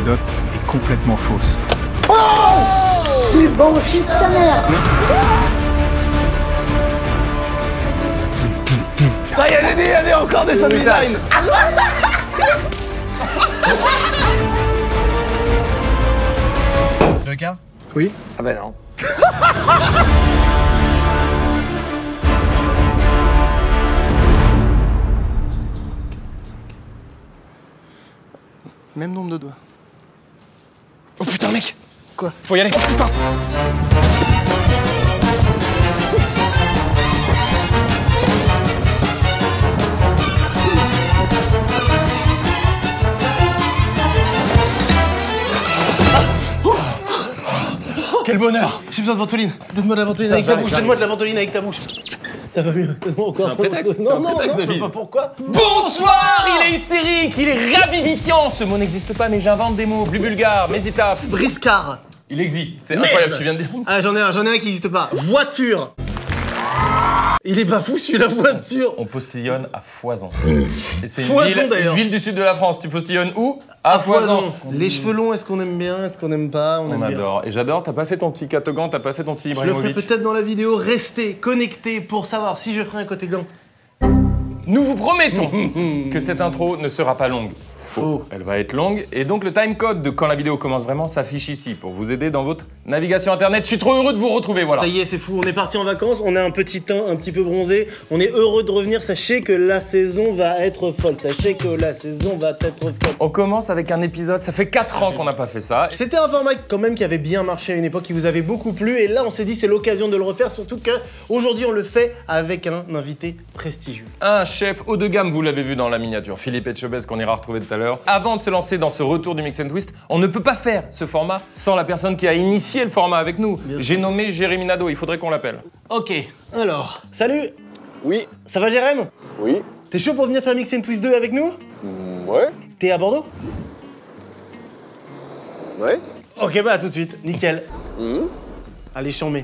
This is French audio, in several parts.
anecdote est complètement fausse. C'est bon shit sa mère. Ça y est, allez, encore des sound design. Tu veux qu'un? Oui. Ah ben non. Même nombre de doigts. Oh putain mec. Quoi? Faut y aller. Oh putain. Quel bonheur. J'ai besoin de ventoline. Donne-moi de la ventoline avec ta bouche. Donne-moi de la ventoline avec ta bouche. Ça va mieux. Donne-moi encore. C'est un prétexte. Non, non, prétexte, non, David. pas pourquoi. Bonsoir. Il est hystérique, il est ravivifiant. Ce mot n'existe pas, mais j'invente des mots plus vulgaires. Mais étaphes. Briscard. Il existe. C'est Merde. incroyable. Tu viens de dire. Ah, j'en ai un qui n'existe pas. Voiture. Il est pas fou celui-là, voiture. On postillonne à Foison. Et c'est Foison, d'ailleurs. une ville du sud de la France. Tu postillonnes où? À Foison. Les cheveux longs, est-ce qu'on aime bien? Est-ce qu'on aime pas? On aime bien. adore. Et j'adore. T'as pas fait ton petit catogan, t'as pas fait ton petit Je le ferai Ibrahimovic. peut-être dans la vidéo. Restez connectés pour savoir si je ferai un côté gant. Nous vous promettons que cette intro ne sera pas longue. Faux. Elle va être longue et donc le timecode de quand la vidéo commence vraiment s'affiche ici pour vous aider dans votre navigation internet. Je suis trop heureux de vous retrouver, voilà. Ça y est, c'est fou. On est parti en vacances. On a un petit teint un petit peu bronzé. On est heureux de revenir. Sachez que la saison va être folle. Sachez que la saison va être folle. On commence avec un épisode, ça fait 4 ans qu'on n'a pas fait ça. C'était un format quand même qui avait bien marché à une époque, qui vous avait beaucoup plu. Et là, on s'est dit c'est l'occasion de le refaire. Surtout qu'aujourd'hui, on le fait avec un invité prestigieux. Un chef haut de gamme, vous l'avez vu dans la miniature, Philippe Etchebest qu'on ira retrouver tout à l'heure. Avant de se lancer dans ce retour du Mix and Twist, on ne peut pas faire ce format sans la personne qui a initié le format avec nous. J'ai nommé Jérémy Nadeau, il faudrait qu'on l'appelle. Ok, alors, salut. Oui. Ça va, Jérém? Oui. T'es chaud pour venir faire Mix and Twist 2 avec nous? Ouais. T'es à Bordeaux? Ouais. Ok, bah à tout de suite, nickel. Allez, chambé.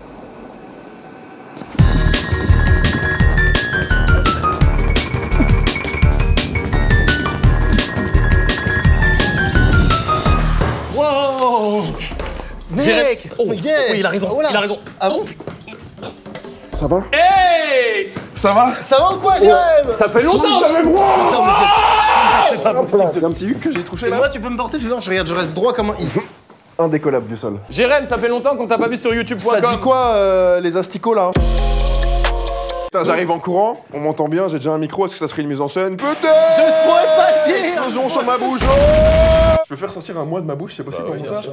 Wow! Mec! Oh, Yes. oui, il a raison, Voilà. il a raison. Ah bon? Ça va? Hey! Ça va? Ça va ou quoi, Jérém? Ça fait longtemps, on avait droit. Putain, mais c'est pas possible. C'est un petit Hugues que j'ai touché Et là. moi, tu peux me porter, fais voir, je regarde, je reste droit comme un i. Indécollable du sol. Jérém, ça fait longtemps qu'on t'a pas vu sur youtube.com. Ça dit quoi les asticots là? Putain, j'arrive en courant, on m'entend bien, j'ai déjà un micro, est-ce que ça serait une mise en scène? Peut-être! Je ne pourrais pas le dire! Explosion sur ma bouche! Oh, je peux faire sortir un mois de ma bouche, c'est possible en montage?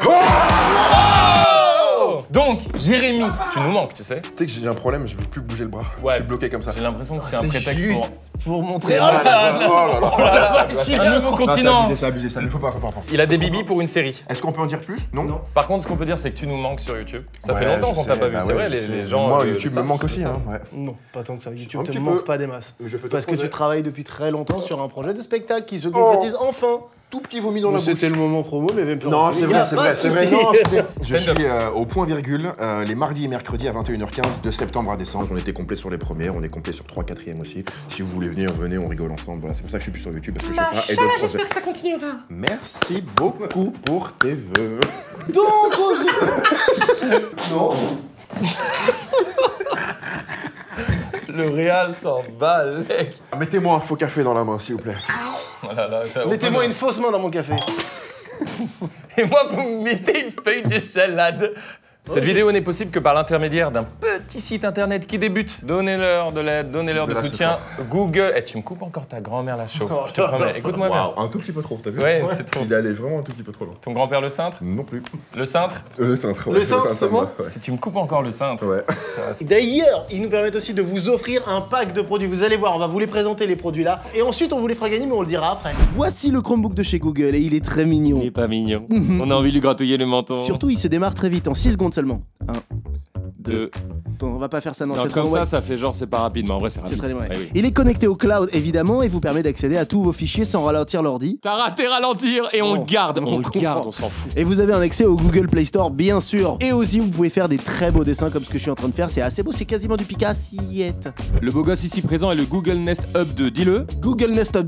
Donc, Jérémy, tu nous manques, tu sais. Tu sais que j'ai un problème, je peux plus bouger le bras. Ouais. Je suis bloqué comme ça. J'ai l'impression que c'est un C'est prétexte juste pour montrer. Oh là là. un nouveau continent. C'est abusé ça, il faut pas. Il a des bibis pour une série. Est-ce qu'on peut en dire plus? Non. Par contre, ce qu'on peut dire, c'est que tu nous manques sur YouTube. Ça fait Ouais, longtemps je qu'on t'a sais, pas vu, bah c'est ouais, vrai, je sais. les gens. Moi, le YouTube me savent, manque le aussi, savent. hein. Ouais. Non, pas tant que ça. YouTube Un te petit manque peu. pas des masses. Je fais Parce que tu trop travailles depuis très longtemps sur un projet de spectacle qui se concrétise enfin. tout petit vomi dans la bouche. C'était le moment promo, mais même plus. Non, c'est vrai, c'est vrai, c'est vrai. Non, je Stand-up. suis au point virgule les mardis et mercredis à 21h15 de septembre à décembre. On était complet sur les premières, on est complet sur 3 4e aussi. Si vous voulez venir, venez, on rigole ensemble. Voilà, c'est pour ça que je suis plus sur YouTube parce que je fais ça et d'autres projets. J'espère que ça continuera. Merci beaucoup pour tes vœux. Donc aujourd'hui. Non. Le Real s'en bat l'ec. Mettez-moi un faux café dans la main, s'il vous plaît. Voilà, là, Mettez-moi une fausse main dans mon café. Et moi, vous me mettez une feuille de salade. Cette vidéo n'est possible que par l'intermédiaire d'un petit site internet qui débute. Donnez-leur de l'aide, donnez-leur de Là, c'est soutien. Google. Eh, tu me coupes encore ta grand-mère la chauve. Je te promets. Écoute-moi bien. Waouh, un tout petit peu trop, t'as vu? Ouais, c'est trop. Il est allé vraiment un tout petit peu trop loin. Ton grand-père le cintre? Non plus. Le cintre? Le cintre. Le cintre, c'est bon? Ouais. Si tu me coupes encore le cintre. Ouais. D'ailleurs, ils nous permettent aussi de vous offrir un pack de produits. Vous allez voir, on va vous les présenter les produits là. Et ensuite, on vous les fera gagner, mais on le dira après. Voici le Chromebook de chez Google et il est très mignon. Il est pas mignon. On a envie de lui gratouiller le menton. Surtout, il se démarre très vite, en 6 secondes seulement. 1, 2. Deux. On va pas faire ça, non, Non, c'est comme trop ça, long. ça fait genre c'est pas rapide, mais en vrai c'est C'est rapide. très loin. Ouais, oui. Il est connecté au cloud évidemment et vous permet d'accéder à tous vos fichiers sans ralentir l'ordi. T'as raté ralentir et on le garde. On le comprend. garde, on s'en fout. Et vous avez un accès au Google Play Store bien sûr. Et aussi vous pouvez faire des très beaux dessins comme ce que je suis en train de faire. C'est assez beau, c'est quasiment du Picassiette. Le beau gosse ici présent est le Google Nest Hub 2, dis-le. Google Nest Hub 2.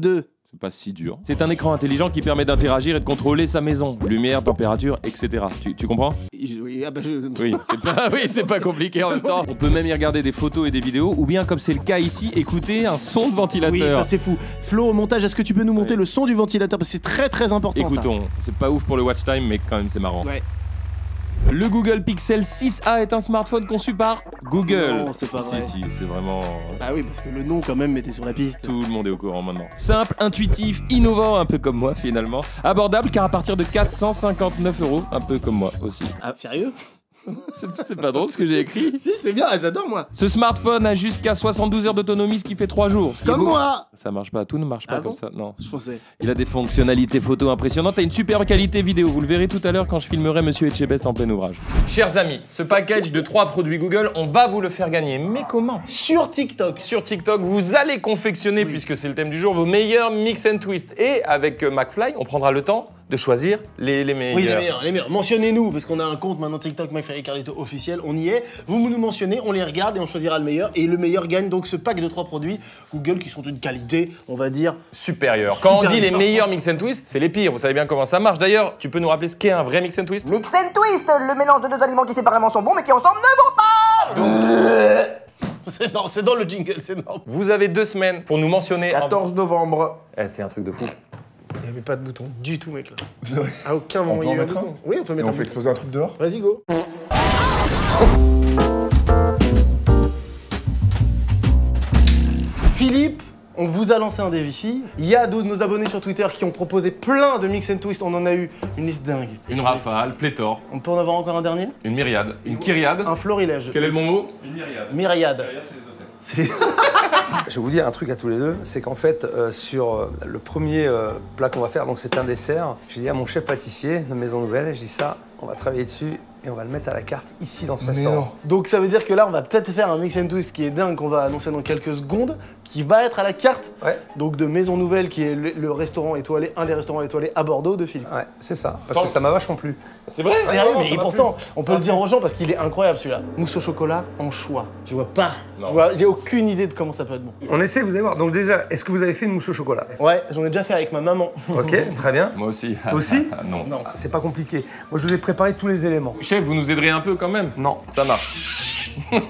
C'est pas si dur. C'est un écran intelligent qui permet d'interagir et de contrôler sa maison. Lumière, température, etc. Tu comprends? Oui, Oui, c'est pas compliqué en même temps. On peut même y regarder des photos et des vidéos, ou bien, comme c'est le cas ici, écouter un son de ventilateur. Oui, ça c'est fou. Flo, au montage, est-ce que tu peux nous monter le son du ventilateur? Parce que c'est très très important. Écoutons, c'est pas ouf pour le watch time, mais quand même c'est marrant. Ouais. Le Google Pixel 6a est un smartphone conçu par Google. Non, c'est pas vrai. Si, c'est vraiment... Ah oui, parce que le nom quand même était sur la piste. Tout le monde est au courant maintenant. Simple, intuitif, innovant, un peu comme moi finalement. Abordable car à partir de 459 €, un peu comme moi aussi. Ah, sérieux? C'est pas drôle ce que j'ai écrit. Si, c'est bien, j'adore moi. Ce smartphone a jusqu'à 72 heures d'autonomie, ce qui fait 3 jours. Comme moi. Ça marche pas, tout ne marche pas Ah comme bon ça, non. Je pensais. Il a des fonctionnalités photo impressionnantes et une super qualité vidéo. Vous le verrez tout à l'heure quand je filmerai Monsieur Etchebest en plein ouvrage. Chers amis, ce package de 3 produits Google, on va vous le faire gagner. Mais comment? Sur TikTok. Sur TikTok, vous allez confectionner, puisque c'est le thème du jour, vos meilleurs mix and twist. Et avec McFly, on prendra le temps de choisir les meilleurs. Oui, les meilleurs. Mentionnez-nous, parce qu'on a un compte maintenant TikTok McFly et Carlito officiel, on y est. Vous nous mentionnez, on les regarde et on choisira le meilleur. Et le meilleur gagne donc ce pack de 3 produits Google qui sont d'une qualité, on va dire, supérieur. Quand on dit les supérieure. meilleurs mix and twist, c'est les pires. Vous savez bien comment ça marche. D'ailleurs, tu peux nous rappeler ce qu'est un vrai mix and twist? Mix and twist, le mélange de deux aliments qui séparément sont bons mais qui ensemble ne vont pas. C'est dans le jingle, c'est normal. Vous avez 2 semaines pour nous mentionner. 14 novembre. C'est un truc de fou. Il n'y avait pas de bouton du tout, mec, là. C'est vrai. À aucun moment, il y a eu un bouton. Oui, on peut Et mettre on un fait bouton. exploser un truc dehors. Vas-y, go. Philippe, on vous a lancé un défi. Il y a d'autres de nos abonnés sur Twitter qui ont proposé plein de mix and twist. On en a eu une liste dingue. Une rafale, pléthore, On peut en avoir encore un dernier? une myriade, une kyriade. Un florilège. Quel est le bon mot? Myriade. C'est Je vais vous dire un truc à tous les deux, c'est qu'en fait, sur le premier plat qu'on va faire, donc c'est un dessert, j'ai dit à mon chef pâtissier de Maison Nouvelle, je dis ça, on va travailler dessus et on va le mettre à la carte ici dans ce restaurant. Donc ça veut dire que là, on va peut-être faire un mix and twist qui est dingue, qu'on va annoncer dans quelques secondes, qui va être à la carte. Ouais. Donc de Maison Nouvelle, qui est le restaurant étoilé, un des restaurants étoilés à Bordeaux de Philippe. Ouais, c'est ça, parce que ça m'a vachement plu. C'est vrai? Sérieux, non, mais ça m'a pourtant, on peut le dire aux gens parce qu'il est incroyable celui-là. Mousse au chocolat en choix. Je vois pas. J'ai aucune idée de comment ça peut être bon. On essaie, vous allez voir. Donc déjà, est-ce que vous avez fait une mousse au chocolat? Ouais, j'en ai déjà fait avec ma maman. Ok, très bien. Moi aussi. Toi aussi? Non. Ah, c'est pas compliqué. Moi, je vous ai préparé tous les éléments. Chef, vous nous aiderez un peu quand même? Non. Ça marche.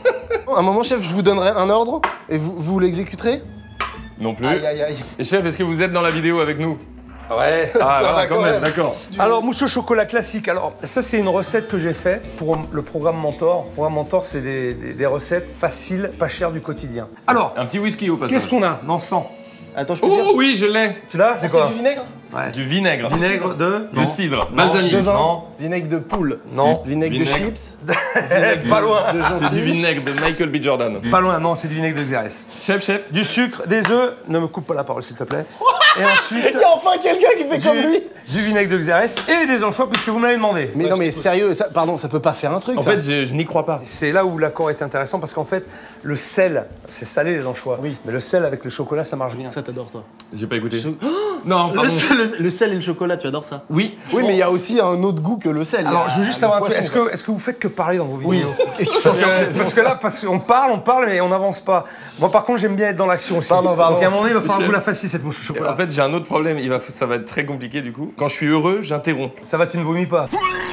Un moment, chef, je vous donnerai un ordre et vous l'exécuterez. Non plus. Aïe, aïe, aïe. Et chef, est-ce que vous êtes dans la vidéo avec nous? Ouais. Ah, Ça voilà, va quand quand même, même. d'accord. Alors, mousse au chocolat classique. Alors, ça, c'est une recette que j'ai faite pour le programme Mentor. Le programme Mentor, c'est des recettes faciles, pas chères du quotidien. Alors, Un petit whisky au passage. qu'est-ce qu'on a dans 100? Attends, je peux dire. Oh oui, je l'ai. Tu l'as? C'est C'est quoi? du vinaigre? Ouais. Du vinaigre. Vinaigre de? Du cidre. Non. Balsamique. De vin. Non. Vinaigre de poule. Non. Vinaigre de Vinaigre. chips. Pas loin. De C'est gencives. du vinaigre de Michael B. Jordan. Pas loin, non, c'est du vinaigre de Xérès. Chef. Du sucre, des œufs, ne me coupe pas la parole s'il te plaît. Et ensuite, Il y a enfin quelqu'un qui fait comme lui. du vinaigre de Xérès et des anchois puisque vous me l'avez demandé. Mais non, mais sérieux, ça, pardon, ça peut pas faire un truc, En ça. fait, je n'y crois pas. C'est là où l'accord est intéressant parce qu'en fait, le sel, c'est salé les anchois. Oui. Mais le sel avec le chocolat, ça marche bien. Ça, t'adores, toi. J'ai pas écouté. Non, Le pardon. sel et le chocolat, tu adores ça? Oui. Oui, mais il y a aussi un autre goût que le sel. Alors, je veux juste savoir un truc. poisson, Est-ce que vous faites que parler dans vos Oui. vidéos? Parce que là, qu'on parle, mais on n'avance pas. Moi, par contre, j'aime bien être dans l'action aussi. Pardon. Donc, à un moment donné, il va falloir que Chef. vous la fassiez, cette mouche au chocolat. En fait, j'ai un autre problème. Ça va être très compliqué du coup. Quand je suis heureux, j'interromps. Ça va, tu ne vomis pas.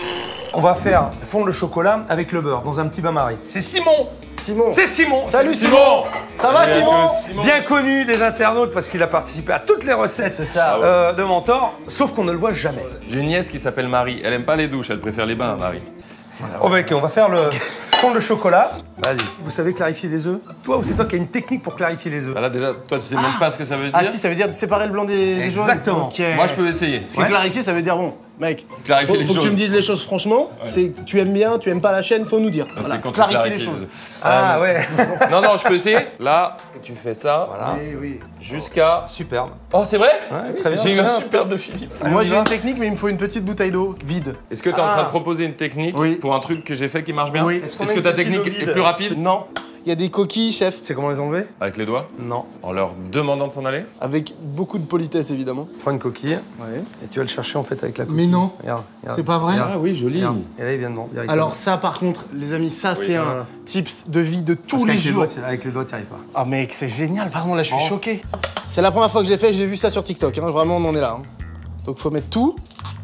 On va faire fondre le chocolat avec le beurre dans un petit bain-marie. C'est Simon. Simon. C'est Simon. Salut Simon. Ça va Salut à tous, Simon? Bien connu des internautes parce qu'il a participé à toutes les recettes C'est ça. de Mentor, sauf qu'on ne le voit jamais. J'ai une nièce qui s'appelle Marie. Elle aime pas les douches, elle préfère les bains, Marie. On va faire le fondre le chocolat. Vas-y. Vous savez clarifier des œufs? Toi ou c'est toi qui as une technique pour clarifier les œufs? Bah là déjà, toi tu sais même pas ce que ça veut dire. Ah si, ça veut dire séparer le blanc des jaunes. Exactement. Ok. Moi je peux essayer. Parce que clarifier, ça veut dire bon, mec, Clarifier les faut que tu choses. me dises les choses franchement. C'est tu aimes bien, tu aimes pas la chaîne, faut nous dire. C'est Voilà, quand tu clarifier clarifies les choses. Ah ouais. Non, je peux essayer. Là, tu fais ça Voilà. Oui, oui. jusqu'à. Superbe. Oh, c'est vrai? Ouais, très bien. J'ai eu un superbe de Philippe. Moi on y j'ai va. une technique, mais il me faut une petite bouteille d'eau vide. Est-ce que tu es en train de proposer une technique Oui. pour un truc que j'ai fait qui marche bien? Oui. Est-ce que ta technique est plus rapide? Non. Il y a des coquilles, chef. Tu sais comment les enlever? Avec les doigts? Non. En leur demandant de s'en aller? Avec beaucoup de politesse, évidemment. Prends une coquille Ouais. et tu vas le chercher en fait avec la coquille. Mais non. Regarde, regarde. C'est pas vrai? Regarde. oui, joli. Regarde. Et là, il vient de directement. Alors ça, par contre, les amis, ça, c'est un voilà. tips de vie de tous Parce les qu'avec jours. Avec les doigts, t'y arrives pas. Ah mec, c'est génial, pardon, là je suis choqué. C'est la première fois que je l'ai fait, j'ai vu ça sur TikTok, hein. Vraiment on en est là. Hein. Donc faut mettre tout.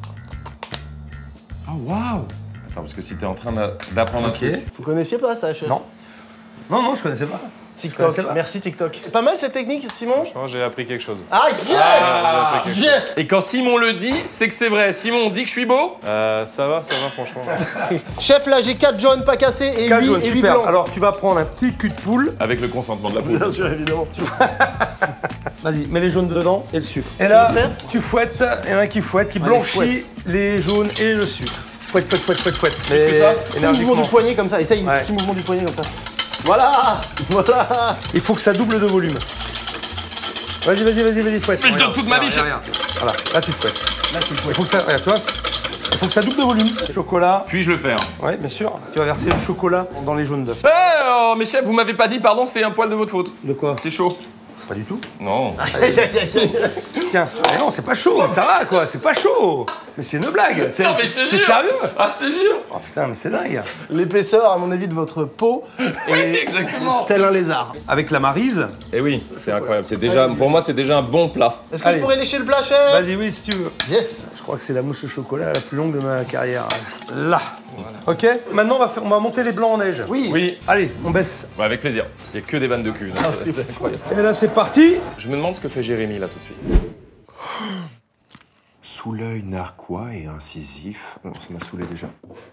Oh, waouh! Attends, parce que si t'es en train d'apprendre un truc. Vous connaissiez pas ça, chef? Non. Non, je connaissais pas. TikTok, merci TikTok. Pas mal cette technique, Simon? Je pense que j'ai appris quelque chose. Ah yes! Yes! Et quand Simon le dit, c'est que c'est vrai. Simon dit que je suis beau? Ça va, franchement. Chef, là j'ai 4 jaunes pas cassés et 4 8 jaunes, et 8 super. blancs. Alors tu vas prendre un petit cul de poule. Avec le consentement de la poule. Bien sûr, évidemment. Vas-y, mets les jaunes dedans et le sucre. Et Tu là, veux faire tu fouettes, il y en a qui fouettent, qui Ouais, blanchit les jaunes et le sucre. Fouette. que Mais ça Petit énergiquement. mouvement du poignet comme ça, essaye, Ouais. petit mouvement du poignet comme ça. Voilà! Voilà! Il faut que ça double de volume. Vas-y, fouette. Mais je donne toute ma vie, chef. Regarde. Voilà, là tu fouettes. Il faut que ça, regarde, tu vois, il faut que ça double de volume. Chocolat. Puis-je le faire? Ouais, bien sûr. Tu vas verser le chocolat dans les jaunes d'œufs. Oh, mais chef, vous m'avez pas dit, pardon, c'est un poil de votre faute. De quoi? C'est chaud. Pas du tout. Non. Tiens, mais non, c'est pas chaud, ça va quoi, c'est pas chaud. Mais c'est une blague. Non, mais je te C'est jure. sérieux? Ah, je te jure. Oh putain, mais c'est dingue. L'épaisseur, à mon avis, de votre peau est Exactement. tel un lézard. Avec la maryse. Et oui, c'est incroyable. C'est déjà, pour moi, c'est déjà un bon plat. Est-ce que je Allez. pourrais lécher le plat, chef? Vas-y, oui, si tu veux. Yes! Je crois que c'est la mousse au chocolat la plus longue de ma carrière. Là. Ok, maintenant on va monter les blancs en neige. Oui! Oui, Allez, on baisse. ouais, avec plaisir. Il n'y a que des vannes de cul. donc c'est incroyable. Et là, c'est parti. Je me demande ce que fait Jérémy là tout de suite. Sous l'œil narquois et incisif. Oh, ça m'a saoulé déjà.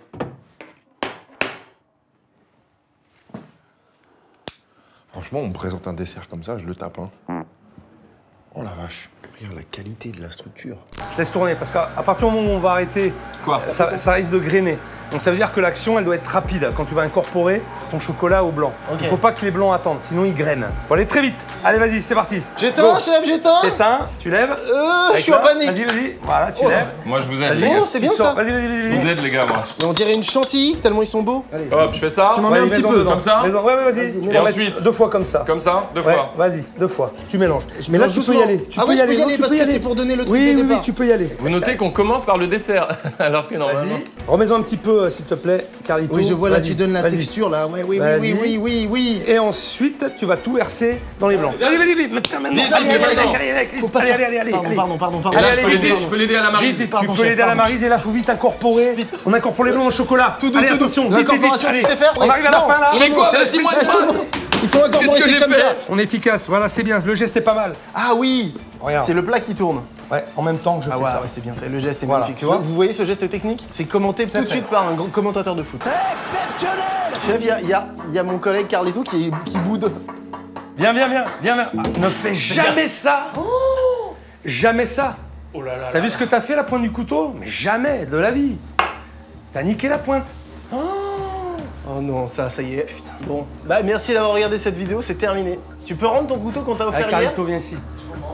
Franchement, on me présente un dessert comme ça, je le tape. Hein. Oh la vache. Regarde la qualité de la structure. Je laisse tourner parce qu'à partir du moment où on va arrêter, Quoi? ça risque de grainer. Donc ça veut dire que l'action, elle doit être rapide quand tu vas incorporer ton chocolat au blanc. Ok. Il faut pas que les blancs attendent, sinon ils grainent. Faut aller très vite. Allez, vas-y, c'est parti. J'éteins, chef, j'éteins! T'éteins, tu lèves. Je Avec suis en là. panique! Vas-y. Voilà, tu Oh. lèves. Moi, je vous aide, Vas-y. les gars. Oh, c'est bien Tu sors. ça! Vas-y. Je vous aide, les gars, moi. Mais on dirait une chantilly, tellement ils sont beaux. Hop, je fais ça. Tu m'en mets un Ouais, petit mets-en peu. dedans. Comme ça Mets-en. Ouais, vas-y. Vas-y, Tu mets-en. vas Et mettre ensuite 2 fois comme ça. Comme ça, deux Ouais, fois. vas-y, 2 fois. Tu mélanges. Mais là, tu peux y doucement. aller. Tu Ah peux ouais, y je aller. peux y aller tu parce peux y que aller. c'est pour donner le truc Oui, de oui, départ. tu peux y aller. Vous notez qu'on commence par le dessert, alors que normalement. Vas-y. Remets-en un petit peu, s'il te plaît, Carlito. Oui, je vois là, Vas-y, tu donnes la vas-y. texture là. Ouais, oui. Et ensuite, tu vas tout verser dans les blancs. Vas-y. Maintenant. Vite, Allez. Faut pas faire. Allez. Pardon. Et là, Allez, je peux l'aider à la marise. Vite, Pardon, tu peux chef, l'aider à la pardon. maryse et là, faut vite incorporer. On incorpore les blancs dans le chocolat. Tout doux, Allez, tout doux. attention. L'incorporation, Vite, tu sais allez. faire? On arrive à la Non. fin là. Je fais quoi? C'est Dis-moi une Je te phrase. montre. Il faut incorporer Qu'est-ce que c'est j'ai comme fait? ça. On est efficace, voilà, c'est bien. Le geste est pas mal. Ah oui! Regarde. C'est le plat qui tourne. Ouais, en même temps que je Ah fais ouais, ça. c'est bien fait. Le geste est Voilà, magnifique. tu vois. Vous voyez ce geste technique? C'est commenté tout de fait. suite par un grand commentateur de foot. Exceptionnel! Chef, il y a mon collègue Carlito qui boude. Viens. Ah, ne fais jamais ça. Jamais ça. Oh là là. T'as vu ce que t'as fait, la pointe du couteau? Mais jamais de la vie. T'as niqué la pointe. Oh non, ça y est. Putain. Bon, bah merci d'avoir regardé cette vidéo, c'est terminé. Tu peux rendre ton couteau qu'on t'a offert Allez, hier? Carlito, viens ici.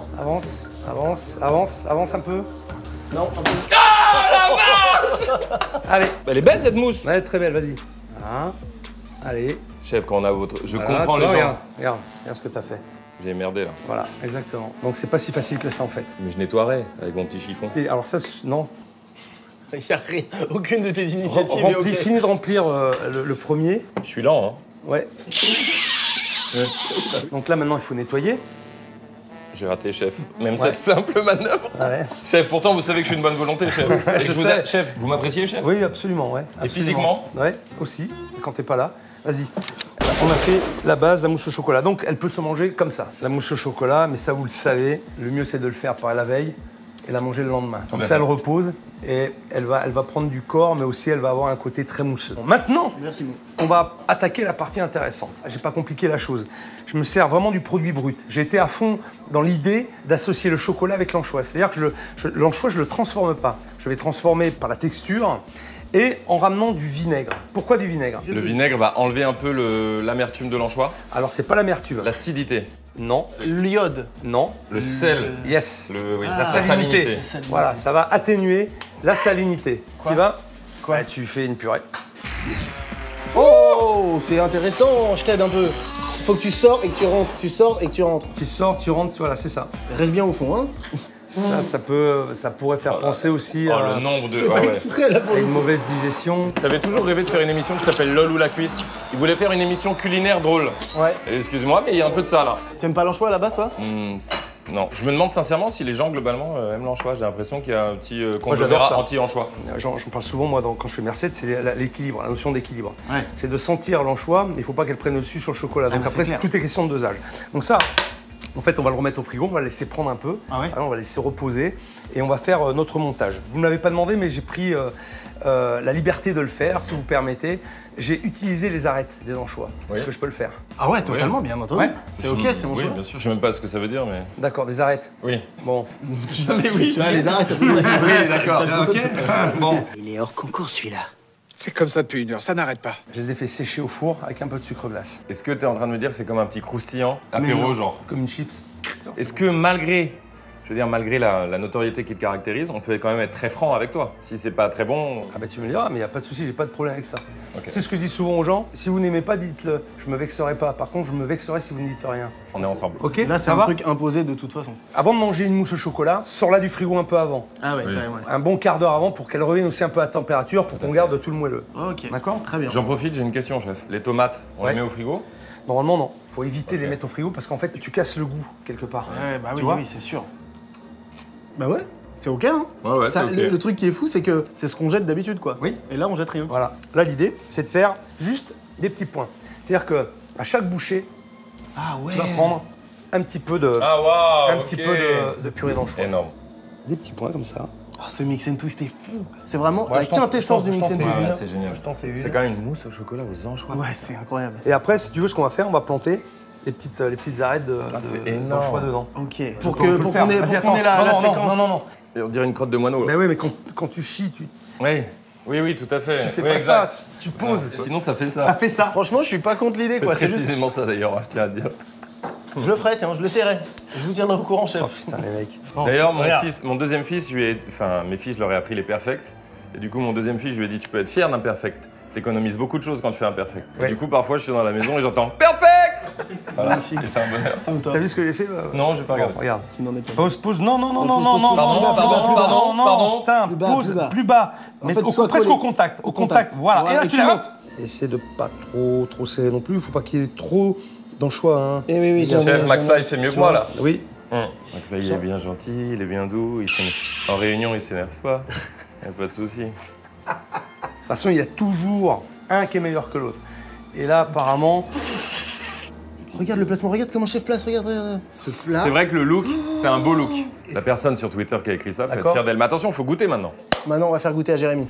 Avance un peu. Non, un peu. Allez. Elle est belle cette mousse. Elle est très belle, vas-y. Voilà. Allez. Chef, quand on a votre. Je Voilà, comprends tu les vois, gens. Regarde ce que t'as fait. J'ai merdé là. Voilà, exactement. Donc c'est pas si facile que ça en fait. Mais je nettoierai avec mon petit chiffon. Et alors ça, non. Il n'y a rien, aucune de tes initiatives est ok. Finis de remplir le premier. Je suis lent, hein. Ouais. Donc là maintenant il faut nettoyer. J'ai raté, chef. Même cette simple manœuvre. Ouais. Chef, pourtant, vous savez que je suis une bonne volonté, chef. Et que je vous sais. aide. Chef, vous m'appréciez, chef? Oui, absolument, ouais. Et Absolument. physiquement? Ouais, aussi, quand t'es pas là. Vas-y. On a fait la base, la mousse au chocolat. Donc, elle peut se manger comme ça. La mousse au chocolat, mais ça, vous le savez, le mieux, c'est de le faire par la veille et la manger le lendemain. Comme à ça, fait. elle repose et elle va prendre du corps, mais aussi, elle va avoir un côté très mousseux. Bon, maintenant, Merci beaucoup. on va attaquer la partie intéressante. J'ai pas compliqué la chose. Je me sers vraiment du produit brut. J'ai été à fond dans l'idée d'associer le chocolat avec l'anchois. C'est-à-dire que l'anchois, je le transforme pas. Je vais transformer par la texture et en ramenant du vinaigre. Pourquoi du vinaigre? Le vinaigre va enlever un peu l'amertume de l'anchois. Alors, c'est pas l'amertume. L'acidité. Non, L'iode. non. Le sel. Yes. Oui, La la salinité. salinité. Voilà, ça va atténuer la salinité. Quoi? Tu vas Quoi? Tu fais une purée. Oh! Oh, c'est intéressant, je t'aide un peu. Faut que tu sors et que tu rentres, tu sors et que tu rentres. Tu sors, tu rentres, voilà, c'est ça. Reste bien au fond, hein. Ça pourrait faire penser aussi Oh, à, le nombre de. C'est Ah pas ouais. exprès, là, pour à le une coup. mauvaise digestion. T'avais toujours rêvé de faire une émission qui s'appelle LOL ou la cuisse. Il voulait faire une émission culinaire drôle. Ouais. Et excuse-moi, mais il y a un peu de ça là. T'aimes pas l'anchois à la base, toi? Non, je me demande sincèrement si les gens globalement aiment l'anchois. J'ai l'impression qu'il y a un petit j'adore conglomérat ça. anti-anchois. J'en parle souvent, moi, quand je fais Mercedes, c'est l'équilibre, la notion d'équilibre. Ouais. C'est de sentir l'anchois, mais il ne faut pas qu'elle prenne le dessus sur le chocolat. Donc bah, après, c'est clair. tout est question de dosage. Donc ça, en fait, on va le remettre au frigo, on va le laisser prendre un peu, Ah ouais. on va le laisser reposer, et on va faire notre montage. Vous ne m'avez pas demandé, mais j'ai pris la liberté de le faire, si vous permettez. J'ai utilisé les arêtes des anchois. Est-ce Oui. que je peux le faire? Ah ouais, totalement, bien entendu. Ouais. C'est ok, c'est mon Oui, choix. bien sûr. Je sais même pas ce que ça veut dire, mais. D'accord, des arêtes. Oui. Bon. mais oui. Tu vois, les arêtes, Oui, d'accord. Bon. Il est hors concours celui-là. C'est comme ça depuis 1 heure, ça n'arrête pas. Je les ai fait sécher au four avec un peu de sucre glace. Est-ce que t'es en train de me dire que c'est comme un petit croustillant apéro genre? Comme une chips. Est-ce que malgré la notoriété qui te caractérise, on peut quand même être très franc avec toi? Si c'est pas très bon. Ah bah tu me le diras, mais il n'y a pas de souci, j'ai pas de problème avec ça. Ok. C'est ce que je dis souvent aux gens, si vous n'aimez pas, dites-le. Je me vexerai pas. Par contre, je me vexerai si vous ne dites rien. On est ensemble. Ok? Là, c'est ça un va truc imposé de toute façon. Avant de manger une mousse au chocolat, sors-la du frigo un peu avant. Ah ouais, Oui. carrément. Un bon quart d'heure avant pour qu'elle revienne aussi un peu à température, pour qu'on garde tout le moelleux. Ok. D'accord? Très bien. J'en profite, j'ai une question, chef. Les tomates, on Ouais. les met au frigo? Normalement, non. Faut éviter de les Ok. mettre au frigo parce qu'en fait, tu casses le goût quelque part. Ouais, bah Tu oui, vois oui, c'est sûr. Bah ouais, c'est ok, hein. Ouais, Ça, c'est ok. le truc qui est fou, c'est que c'est ce qu'on jette d'habitude, quoi. Oui. Et là, on jette rien. Voilà. Là, l'idée, c'est de faire juste des petits points. C'est-à-dire que à chaque bouchée, Ah ouais. tu vas prendre un petit peu de, Ah waouh. un petit peu de purée d'anchois. Énorme. Des petits points comme ça. Oh, ce mix and twist est fou. C'est vraiment Ouais, la je t'en- quintessence je du t'en mix and fais twist. une. Ouais, c'est génial. Je t'en fais une. C'est quand même une mousse au chocolat aux anchois. Ouais, c'est incroyable. Et après, si tu veux, ce qu'on va faire, on va planter les petites arêtes c'est d'anchois énorme. dedans. Ok. Donc, Pour on peut le qu'on faire. ait, Vas-y, pour qu'on ait la attends. séquence. Non. Et on dirait une crotte de moineau. Mais oui, mais quand tu chies, tu Oui, oui, tout à fait. fais oui, pas exact. ça. Tu poses. Et sinon, ça fait ça. Ça fait ça. Franchement, je suis pas contre l'idée, C'est quoi. C'est juste. précisément ça d'ailleurs, je tiens à te dire. Je le ferai, tiens, je l'essaierai. Je vous tiendrai au courant, chef. Oh putain, les mecs. D'ailleurs, regarde. mon deuxième fils, mes fils, je leur ai appris les perfects. Et du coup, mon deuxième fils, je lui ai dit, tu peux être fier d'un perfect. T'économises beaucoup de choses quand tu fais un perfect. Et Ouais. du coup, parfois, je suis dans la maison et j'entends perfect. Voilà. Magnifique. Et c'est un bonheur. C'est au top. T'as vu ce que j'ai fait Non, j'ai pas regardé. Regarde. Tu n'en es pas. Pause. Non. Pardon. Putain, Plus bas, pause, plus bas. plus bas. En Mais fait, sois presque collé. au contact. Au contact. Voilà. Et là, tu la montes. Essaie de pas trop serrer non plus. Faut pas qu'il y ait trop d'anchois. Hein. Eh oui, Chef, McFly, c'est mieux que moi là. Oui. McFly, il est bien gentil, il est bien doux. En réunion, il s'énerve pas. Y a pas de souci. De toute façon, il y a toujours un qui est meilleur que l'autre. Et là, apparemment, Regarde le placement, regarde comment chef place, regarde. Ce plat. C'est vrai que le look, c'est un beau look. La personne sur Twitter qui a écrit ça peut être D'accord. fière d'elle. Mais attention, faut goûter maintenant. Maintenant, on va faire goûter à Jérémy.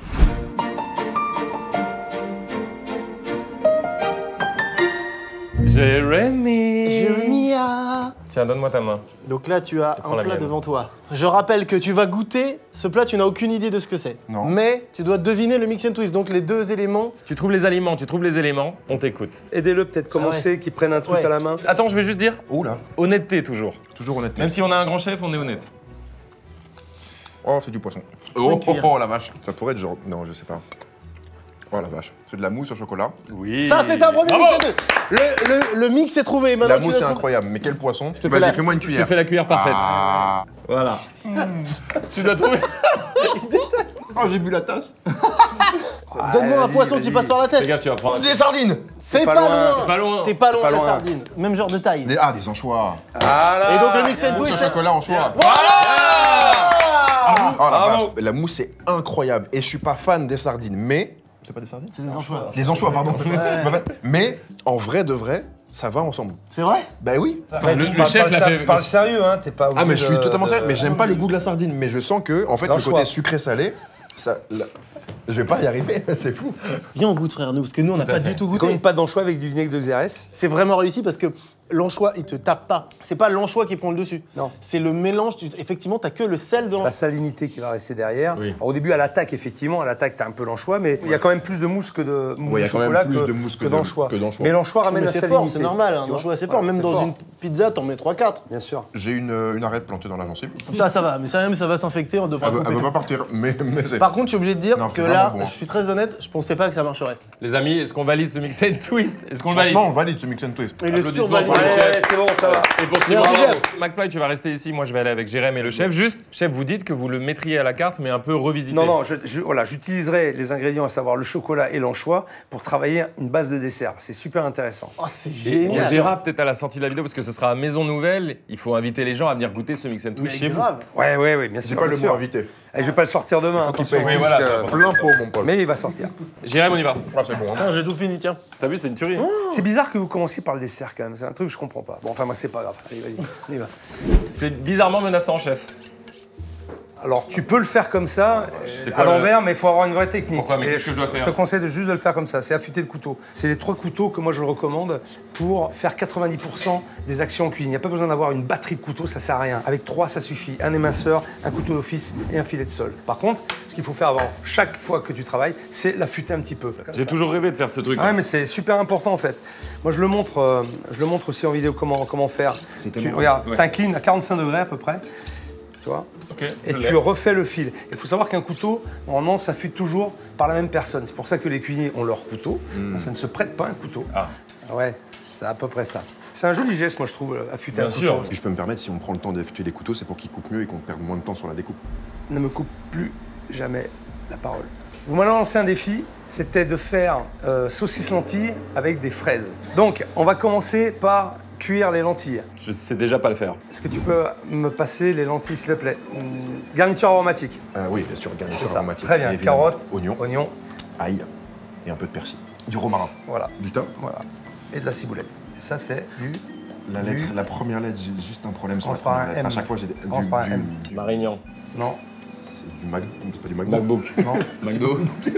Jérémy. ah. Tiens, donne-moi ta main. Donc là, tu as prends un la plat mienne. devant toi. Je rappelle que tu vas goûter ce plat, tu n'as aucune idée de ce que c'est. Non. Mais tu dois deviner le mix and twist, donc les deux éléments. Tu trouves les aliments, on t'écoute. aidez-le peut-être commencer, qu'il prenne un truc Ouais. à la main. Attends, je vais juste dire, Oh là, honnêteté toujours. toujours honnête. Même si on a un grand chef, on est honnête. Oh, c'est du poisson. La vache. Ça pourrait être genre. Non, je sais pas. Oh la vache. C'est de la mousse au chocolat. Oui. Ça, c'est un premier Bravo. mix and twist. Le mix est trouvé. Maintenant, La tu mousse dois c'est trouver- incroyable. Mais quel poisson Je te fais Vas-y, fais-moi une Je cuillère. te fais la cuillère parfaite. Ah. Voilà. Tu dois trouver. Oh, j'ai bu la tasse. Donne-moi un vas-y, poisson qui vas-y. passe par la Fais tête. gaffe, tu vas prendre. Des sardines. C'est pas pas loin. loin. Pas loin. T'es pas loin pas de la loin. sardine. Même genre de taille. Des anchois. Voilà. Et donc le mix and Mousse twist. au chocolat anchois. Ah Oh la Bravo. vache. La mousse est incroyable. Et je suis pas fan des sardines. Mais. C'est pas des sardines C'est des anchois. Les anchois, pardon. Mais en vrai de vrai, ça va ensemble. C'est vrai? Bah oui. Le chef l'a fait. Parle sérieux, hein. T'es pas Ah mais je suis obligé totalement de- sérieux, mais j'aime pas le goût de la sardine, mais je sens que en fait le L'anchois. côté sucré-salé, ça, je vais pas y arriver, c'est fou. Viens on goûte frère nous, parce que nous on n'a pas du tout C'est comme goûté. une pâte d'anchois avec du vinaigre de xérès. C'est vraiment réussi parce que l'anchois, il te tape pas. C'est pas l'anchois qui prend le dessus. Non. C'est le mélange. Effectivement, t'as que le sel de La l'anchois. salinité qui va rester derrière. Oui. Alors, au début, à l'attaque, effectivement, à l'attaque, t'as un peu l'anchois, mais il y a quand même plus de mousse que de mousse Ouais, il y de a quand même chocolat plus de mousse que d'anchois. d'anchois. Mais l'anchois ramène Mais la c'est salinité. fort, c'est normal. Un tu vois. anchois, c'est fort. Ouais, Même c'est dans fort. une pizza, t'en mets 3-4. Bien sûr. J'ai une arête plantée dans la gencive. Ça va. Mais ça même, ça va s'infecter. On devra Elle couper veut tout. pas partir, mais c'est... Par contre, je suis obligé de dire Non, que c'est là, vraiment bon. je suis très honnête, je pensais pas que ça marcherait. Les amis, est-ce qu'on valide ce mix and twist? Est-ce qu'on le valide? Franchement, on valide ce mix and twist. Et le Applaudissements survalide. pour le Ouais, chef. c'est bon, ça va. Et pour Simon, Merci, bravo. chef. McFly, tu vas rester ici. Moi, je vais aller avec Jérém et le chef. Juste, chef, vous dites que vous le mettriez à la carte, mais un peu revisité. Non, non, voilà, j'utiliserai les ingrédients, à savoir le chocolat et l'anchois, pour travailler une base de dessert. C'est super intéressant. Oh, c'est Et on génial. verra peut-être à la sortie de la vidéo, parce que ce sera à Maison Nouvelle. Il faut inviter les gens à venir goûter ce mix and twist chez Mais vous. grave. Ouais, bien C'est sûr. pas bien le sûr. mot invité. Et je vais pas le sortir demain, attention. Oui, voilà, parce ça que- va. Plein pot, mon pote. Mais il va sortir. Jérém, on y va. Ah, c'est bon. Hein. Ah, j'ai tout fini, tiens. T'as vu, c'est une tuerie. C'est bizarre que vous commenciez par le dessert quand même. C'est un truc que je comprends pas. Bon, enfin, moi, c'est pas grave. Allez, vas-y, on y va. C'est bizarrement menaçant, chef. Alors, tu peux le faire comme ça, C'est quoi à le- l'envers, mais il faut avoir une vraie technique. Pourquoi? Mais Et qu'est-ce que je dois faire? Je te conseille juste de le faire comme ça. C'est affûter le couteau. C'est les 3 couteaux que moi je recommande pour faire 90% des actions en cuisine. Il n'y a pas besoin d'avoir une batterie de couteaux, ça sert à rien. Avec 3, ça suffit. Un éminceur, un couteau d'office et un filet de sol. Par contre, ce qu'il faut faire avant chaque fois que tu travailles, c'est l'affûter un petit peu. Comme J'ai ça. toujours rêvé de faire ce truc. Ah ouais, mais c'est super important en fait. Moi, je le montre aussi en vidéo comment faire. tellement Regarde, ouais. t'inclines à 45 degrés à peu près. Tu vois? Ok, Et je l'ai. tu refais le fil. Il faut savoir qu'un couteau, normalement, s'affûte toujours par la même personne. C'est pour ça que les cuisiniers ont leur couteau. Ça ne se prête pas un couteau. Ah. Ouais, c'est à peu près ça. C'est un joli geste, moi, je trouve, affûter Bien un sûr. couteau. Si je peux me permettre, si on prend le temps d'affûter les couteaux, c'est pour qu'ils coupent mieux et qu'on perde moins de temps sur la découpe. Ne me coupe plus jamais la parole. Vous m'avez lancé un défi, c'était de faire saucisse lentilles avec des fraises. Donc, on va commencer par cuire les lentilles. Je sais déjà pas le faire. Est-ce que tu peux me passer les lentilles, s'il te plaît? Garniture aromatique. Oui, bien sûr, garniture C'est ça. aromatique. Très bien. Et évidemment, Carottes, oignons, oignons, ail et un peu de persil. Du romarin. voilà, Du thym. voilà. Et de la ciboulette. Et ça, c'est du... La première lettre, j'ai juste un problème sur la Commence par première un lettre. M. À chaque fois, j'ai Commence par un M. Marignan. Non, C'est du Mac... C'est pas du McDo. MacBook. non. McDo.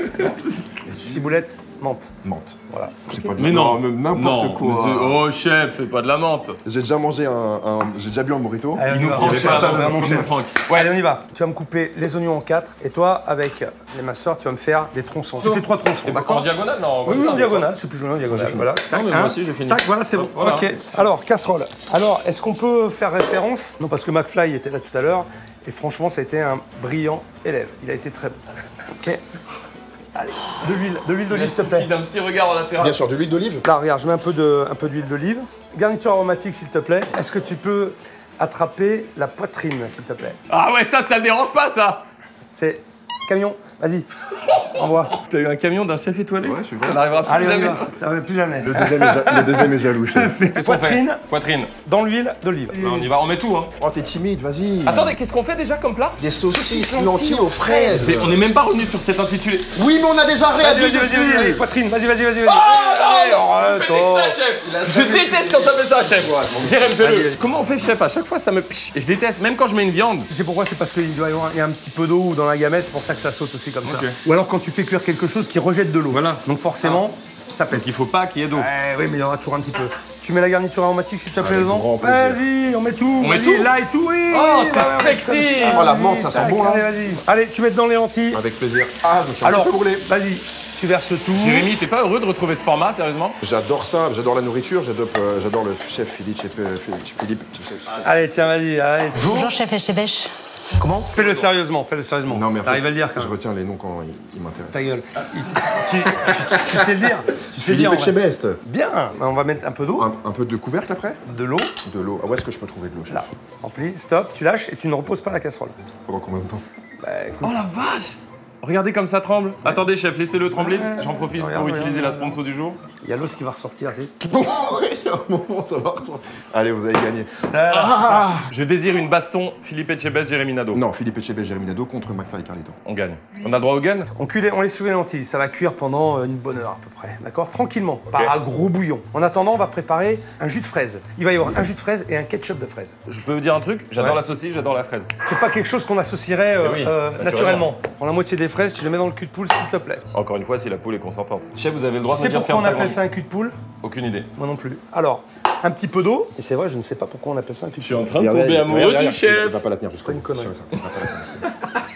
Ciboulette, menthe. Menthe. Voilà. C'est pas du... Mais non. mais n'importe Non, quoi. mais c'est- oh, chef, fais pas de la menthe. J'ai déjà mangé j'ai déjà bu un mojito. Allez, on Il y nous va. prend avait chez pas la ça, banque, mon mon chef. Franck. Allez, on y va. Tu vas me couper les oignons en 4 et toi, avec les masseurs, tu vas me faire des tronçons. Tu fais 3 tronçons, Et en d'accord? diagonale, non? Oui, comme ça. en diagonale, c'est plus joli en diagonale. Voilà. Non, mais moi aussi, j'ai fini. Tac, voilà, c'est bon. Voilà. Ok. Alors, casserole. Alors, est-ce qu'on peut faire référence? Non, parce que McFly était là tout à l'heure et franchement, ça a été un brillant élève. Il a été très bon. Ok. Allez, de l'huile d'olive, s'il te plaît. suffit d'un petit regard en latéral. Bien sûr, de l'huile d'olive. Là, regarde, je mets un peu d'huile d'olive. Garniture aromatique, s'il te plaît. Est-ce que tu peux attraper la poitrine, s'il te plaît? Ah ouais, ça le dérange pas, ça. C'est camion. Vas-y. Envoie. T'as eu un camion d'un chef étoilé? Ouais, je suis Ça vrai. n'arrivera plus Allez, on y jamais. va. Ça va plus jamais. Le deuxième est jaloux, chef. Qu'est-ce qu'on fait? Poitrine Poitrine. dans l'huile d'olive. On y va, on met tout, hein. Oh, t'es timide, vas-y. Attendez, qu'est-ce qu'on fait déjà comme plat? Des saucisses lentilles aux fraises. On n'est même pas revenu sur cet intitulé. Oui, mais on a déjà réagi Vas-y, dessus. allez, poitrine, vas-y. Oh non, arrête, faites oh. exprès, chef. Je déteste quand ça fait ça, chef. Jérém, fais-le. Comment on fait, chef? À chaque fois, ça me piche. Et je déteste, même quand je mets une viande. Tu sais pourquoi? C'est parce qu'il doit y avoir un petit peu d'eau dans la gamelle, c'est pour ça que ça saute aussi comme ça. Ok. Ou alors quand tu fais cuire quelque chose qui rejette de l'eau. Voilà. Donc forcément, ça pète. Donc il faut pas qu'il y ait d'eau. Oui, mais il y en aura toujours un petit peu. Tu mets la garniture aromatique, s'il te plaît, Avec dedans. grand plaisir. Vas-y, on met tout. On met Vas-y, tout là et tout, oui. Oh, oui, c'est bah ouais, sexy. comme ça. Oh, la menthe, ça sent Tac, bon, là. Allez, vas-y. Allez, tu mets dans les lentilles. Avec plaisir. Ah, je suis un Alors, petit peu brûlé. vas-y, tu verses tout. Jérémy, t'es pas heureux de retrouver ce format, sérieusement? J'adore ça, j'adore la nourriture, j'adore le chef Philippe. Allez, tiens, vas-y, allez. Bonjour, chef Echebèche. Comment? Fais-le sérieusement, fais-le sérieusement. Non, mais après, T'arrives à le dire quand je même. retiens les noms quand ils Ta m'intéressent. gueule. Tu sais le dire. Tu sais le dire. Philippe Etchebest. Bien. On va mettre un peu d'eau, Un peu de couvercle après? de l'eau. De l'eau. Ah, où est-ce que je peux trouver de l'eau, chef? Là, rempli. Stop, tu lâches et tu ne reposes pas la casserole. Pendant combien de temps? Bah, écoute. Oh la vache! Regardez comme ça tremble. Attendez, chef, laissez-le trembler. Ouais, J'en profite pour regarde, utiliser regarde, la sponsor du jour. Il y a l'os qui va ressortir, c'est. Bon, il y a un moment, ça va ressortir. Allez, vous avez gagné. Je désire une baston Philippe Etchebest, Jérémy Nadeau. Non, Philippe Etchebest, Jérémy Nadeau contre McFly et Carlito. On gagne. On a droit au gun? On laisse cuire les lentilles, ça va cuire pendant une bonne heure à peu près, d'accord? Tranquillement, pas à gros bouillon. En attendant, on va préparer un jus de fraise. Il va y avoir un jus de fraise et un ketchup de fraise. Je peux vous dire un truc? J'adore Ouais. la saucisse, j'adore la fraise. C'est pas quelque chose qu'on associerait Mais oui, naturellement. naturellement. Prends la moitié des fraises, tu les mets dans le cul de poule, s'il te plaît. Encore une fois, si la poule est consentante. Chef, vous avez le droit Tu de sais me dire pourquoi on ferme ta appelle grande- ça un cul de poule? Aucune idée. Moi non plus. Alors, un petit peu d'eau. Et c'est vrai, je ne sais pas pourquoi on appelle ça un cube. Je suis en train de tomber amoureux du chef. Il va pas la tenir jusqu'au Pas une bout. connerie. Sûr et certain, il va pas la tenir.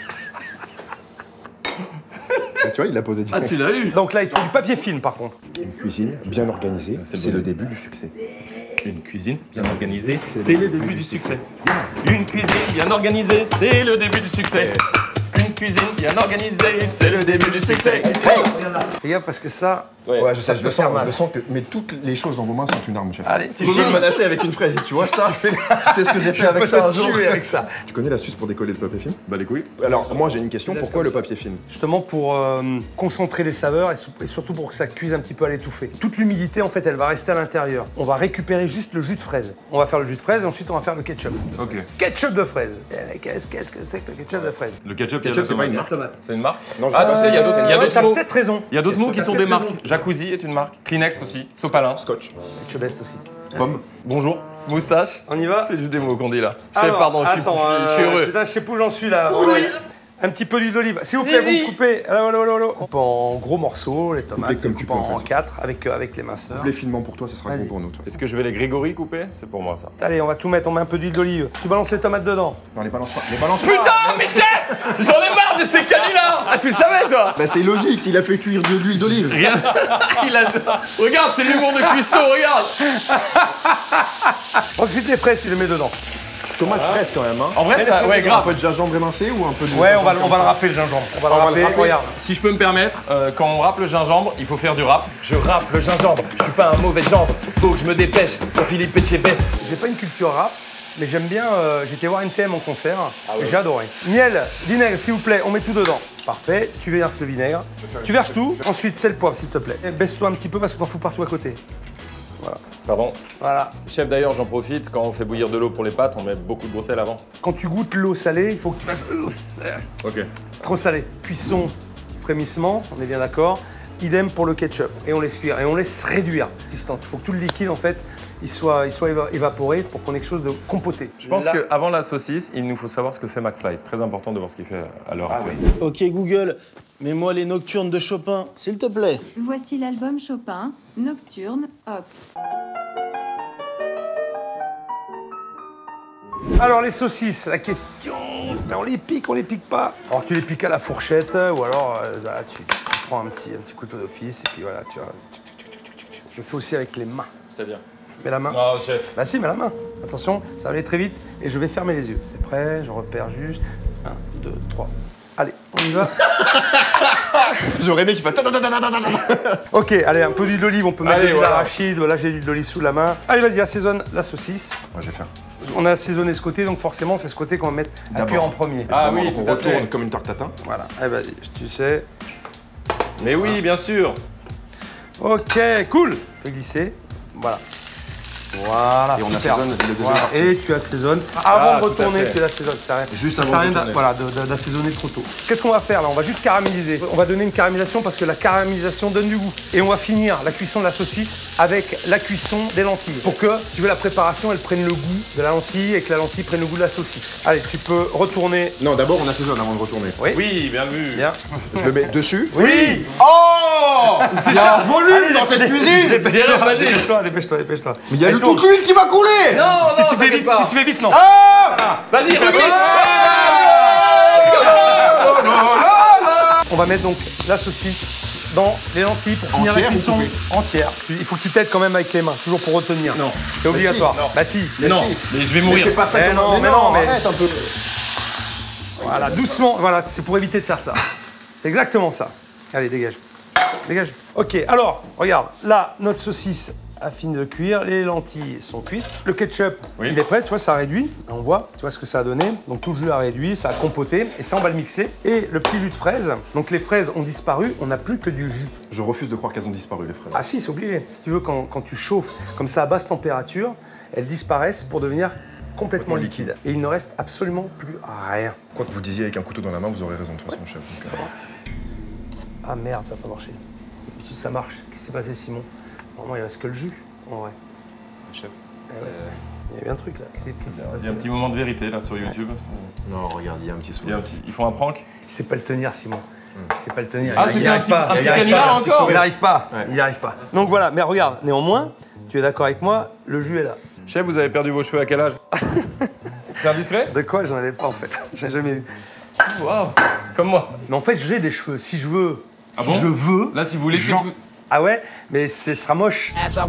Tu vois, il l'a posé Ah, direct. tu l'as eu. Donc là, il faut du papier film par contre. Une cuisine bien organisée, c'est le début du succès. Une cuisine bien organisée, c'est le début du succès. Une cuisine bien organisée, c'est le début du succès. Une cuisine bien organisée, c'est le début du succès. Les gars, parce que ça. Ouais, je sais, je peut le faire sens, mal. je le sens que. Mais toutes les choses dans vos mains sont une arme, chef. Allez, tu peux me menacer avec une fraise, tu vois ça? Tu sais ce que j'ai fait avec ça un jour? avec ça. Tu connais l'astuce pour décoller le papier film? Bah les couilles. Alors, moi j'ai une question, pourquoi le papier film? Justement pour concentrer les saveurs et surtout pour que ça cuise un petit peu à l'étouffée. Toute l'humidité, en fait, elle va rester à l'intérieur. On va récupérer juste le jus de fraise. On va faire le jus de fraise et ensuite on va faire le ketchup. Ok. Ketchup de fraise. Qu'est-ce que c'est que le ketchup de fraise? Le ketchup, Ketchup, c'est pas une marque. C'est une marque? Non, je Ah, sais tu pas. sais, il y a d'autres T'as mots. peut-être raison. Il y a d'autres mots qui sont des peut-être marques. raison. Jacuzzi est une marque. Kleenex aussi. Sopalin. Scotch. Ketchup Best aussi. Pomme. Bonjour. Moustache. On y va? C'est juste des mots qu'on dit là. Chef, Alors, pardon, je suis heureux. Putain, je sais plus où j'en suis là. Un petit peu d'huile d'olive. S'il vous plaît, vous me coupez. On coupe en gros morceaux, les tomates, comme on tu coupe peux, en en fait. 4 avec les minceurs. Les filements pour toi, ça sera bon pour nous. Toi. Est-ce que je vais les Grégory couper? C'est pour moi ça. Allez, on va tout mettre, on met un peu d'huile d'olive. Tu balances les tomates dedans. Non, les balance pas. Les balance pas. Putain, mais chef! J'en ai marre de ces canulars! Ah, tu le savais toi? Bah, c'est logique, s'il a fait cuire de l'huile d'olive. Rien. Il a... Regarde, c'est l'humour de Custo, regarde! Ensuite, les fraises, tu les mets dedans. Tomate fraîche quand même, hein. En vrai, ça, ouais, Un grave. peu de gingembre émincé ou un peu de. Ouais, on va gingembre le comme ça? râper le gingembre. On va le On va le râper, râper. regarde. Si je peux me permettre, quand on râpe le gingembre, il faut faire du rap. Je râpe le gingembre, je suis pas un mauvais genre. Faut que je me dépêche pour Philippe Etchebest. J'ai pas une culture rap, mais j'aime bien. J'étais voir NTM en concert, et j'ai adoré. Miel, vinaigre, s'il vous plaît, on met tout dedans. Parfait, tu verses le vinaigre. Tu verses tout. Ensuite, sel, poivre, s'il te plaît. Baisse-toi un petit peu parce qu'on en fout partout à côté. Pardon. Voilà. Chef, d'ailleurs, j'en profite, quand on fait bouillir de l'eau pour les pâtes, on met beaucoup de gros sel avant. Quand tu goûtes l'eau salée, il faut que tu fasses. Ok. C'est trop salé. Cuisson, frémissement, on est bien d'accord. Idem pour le ketchup. Et on laisse cuire. Et on laisse réduire. Il faut que tout le liquide, en fait, il soit évaporé pour qu'on ait quelque chose de compoté. Je pense qu'avant la saucisse, il nous faut savoir ce que fait McFly. C'est très important de voir ce qu'il fait à l'heure actuelle. Ok Google, mets-moi les nocturnes de Chopin, s'il te plaît. Voici l'album Chopin, Nocturne, hop. Alors les saucisses, la question, on les pique pas. Alors tu les piques à la fourchette ou alors là, tu prends un petit couteau d'office et puis voilà, tu vois. Je fais aussi avec les mains. C'est-à-dire? Mets la main. Oh, chef. Bah si, mets la main. Attention, ça va aller très vite et je vais fermer les yeux. T'es prêt? Je repère juste. 1, 2, 3. Allez, on y va. J'aurais aimé qu'il fasse. Ok, allez, un peu d'huile d'olive, on peut mettre de Allez, l'huile voilà. d'arachide. Là, j'ai de l'huile d'olive sous la main. Allez, vas-y, assaisonne la saucisse. Moi, je vais faire. On a assaisonné ce côté, donc forcément, c'est ce côté qu'on va mettre à cuire en premier. Ah oui, on tout à fait. retourne comme une tarte tatin. Voilà, allez, vas-y, tu sais. Mais oui, bien sûr. Ok, cool. Fais glisser. Voilà. Voilà, Et on super. assaisonne le deuxième Voilà. partie. Et tu assaisonnes. Avant de tout à retourner, fait. tu l'assaisonnes. Ça sert à rien. Juste Ça avant sert à de rien retourner. voilà, d'assaisonner trop tôt. Qu'est-ce qu'on va faire là? On va juste caraméliser. On va donner une caramélisation parce que la caramélisation donne du goût. Et on va finir la cuisson de la saucisse avec la cuisson des lentilles. Pour que, si tu veux, la préparation, elle prenne le goût de la lentille et que la lentille prenne le goût de la saucisse. Allez, tu peux retourner. Non, d'abord, on assaisonne avant de retourner. Oui. Oui, bien vu. Bien. Je le mets dessus. Oui. Oh! Il y a un volume dans cette cuisine! Jérôme, vas-y. Dépêche-toi, dépêche-toi. Mais il y a Elle le tourne. toute l'huile qui va couler! Non, Si non, tu fais t'inquiète vite, pas. si tu fais vite, non. Vas-y, reglisse. On va mettre donc la saucisse dans les lentilles pour finir la Entière ou cuisson coupée? entière. Il faut que tu t'aides quand même avec les mains, toujours pour retenir. Non. C'est obligatoire. si, non. Bah si. Mais non, mais je vais mourir. Fais pas ça Mais comme non, un. mais non, mais- arrête un peu. Voilà, doucement. Voilà, c'est pour éviter de faire ça. C'est exactement ça. Allez, dégage. Dégage. Ok, alors, regarde. Là, notre saucisse a fini de cuire. Les lentilles sont cuites. Le ketchup, Oui. il est prêt. Tu vois, ça a réduit. On voit. Tu vois ce que ça a donné. Donc, tout le jus a réduit. Ça a compoté. Et ça, on va le mixer. Et le petit jus de fraise. Donc, les fraises ont disparu. On n'a plus que du jus. Je refuse de croire qu'elles ont disparu, les fraises. Ah si, c'est obligé. Si tu veux, quand tu chauffes comme ça à basse température, elles disparaissent pour devenir complètement liquides. Et il ne reste absolument plus rien. Quoi que vous disiez avec un couteau dans la main, vous aurez raison de toute façon, chef. Donc, Ah merde, ça n'a pas marché. Si ça marche, qu'est-ce qui s'est passé, Simon? Normalement, il reste que le jus, en vrai. Chef, Eh ouais. Il y a eu un truc là. Qu'est-ce qui s'est il y a un petit moment de vérité là sur YouTube. Non, regarde, il y a un petit Il y a sourire. Ils font un prank. Il sait pas le tenir, Simon. C'est pas le tenir. Ah, il c'était y arrive pas. un Il petit y arrive canular pas. encore. Il n'arrive pas. Ouais. Il n'y arrive pas. Donc voilà, mais regarde, néanmoins, tu es d'accord avec moi, le jus est là. Chef, vous avez perdu vos cheveux à quel âge? C'est indiscret? De quoi? J'en avais pas en fait. J'en ai jamais eu. Waouh. Comme moi. Mais en fait, j'ai des cheveux. Si je veux. Ah Si bon je veux. Là, si vous laissez. Genre- Ah ouais? Mais ce sera moche. Ça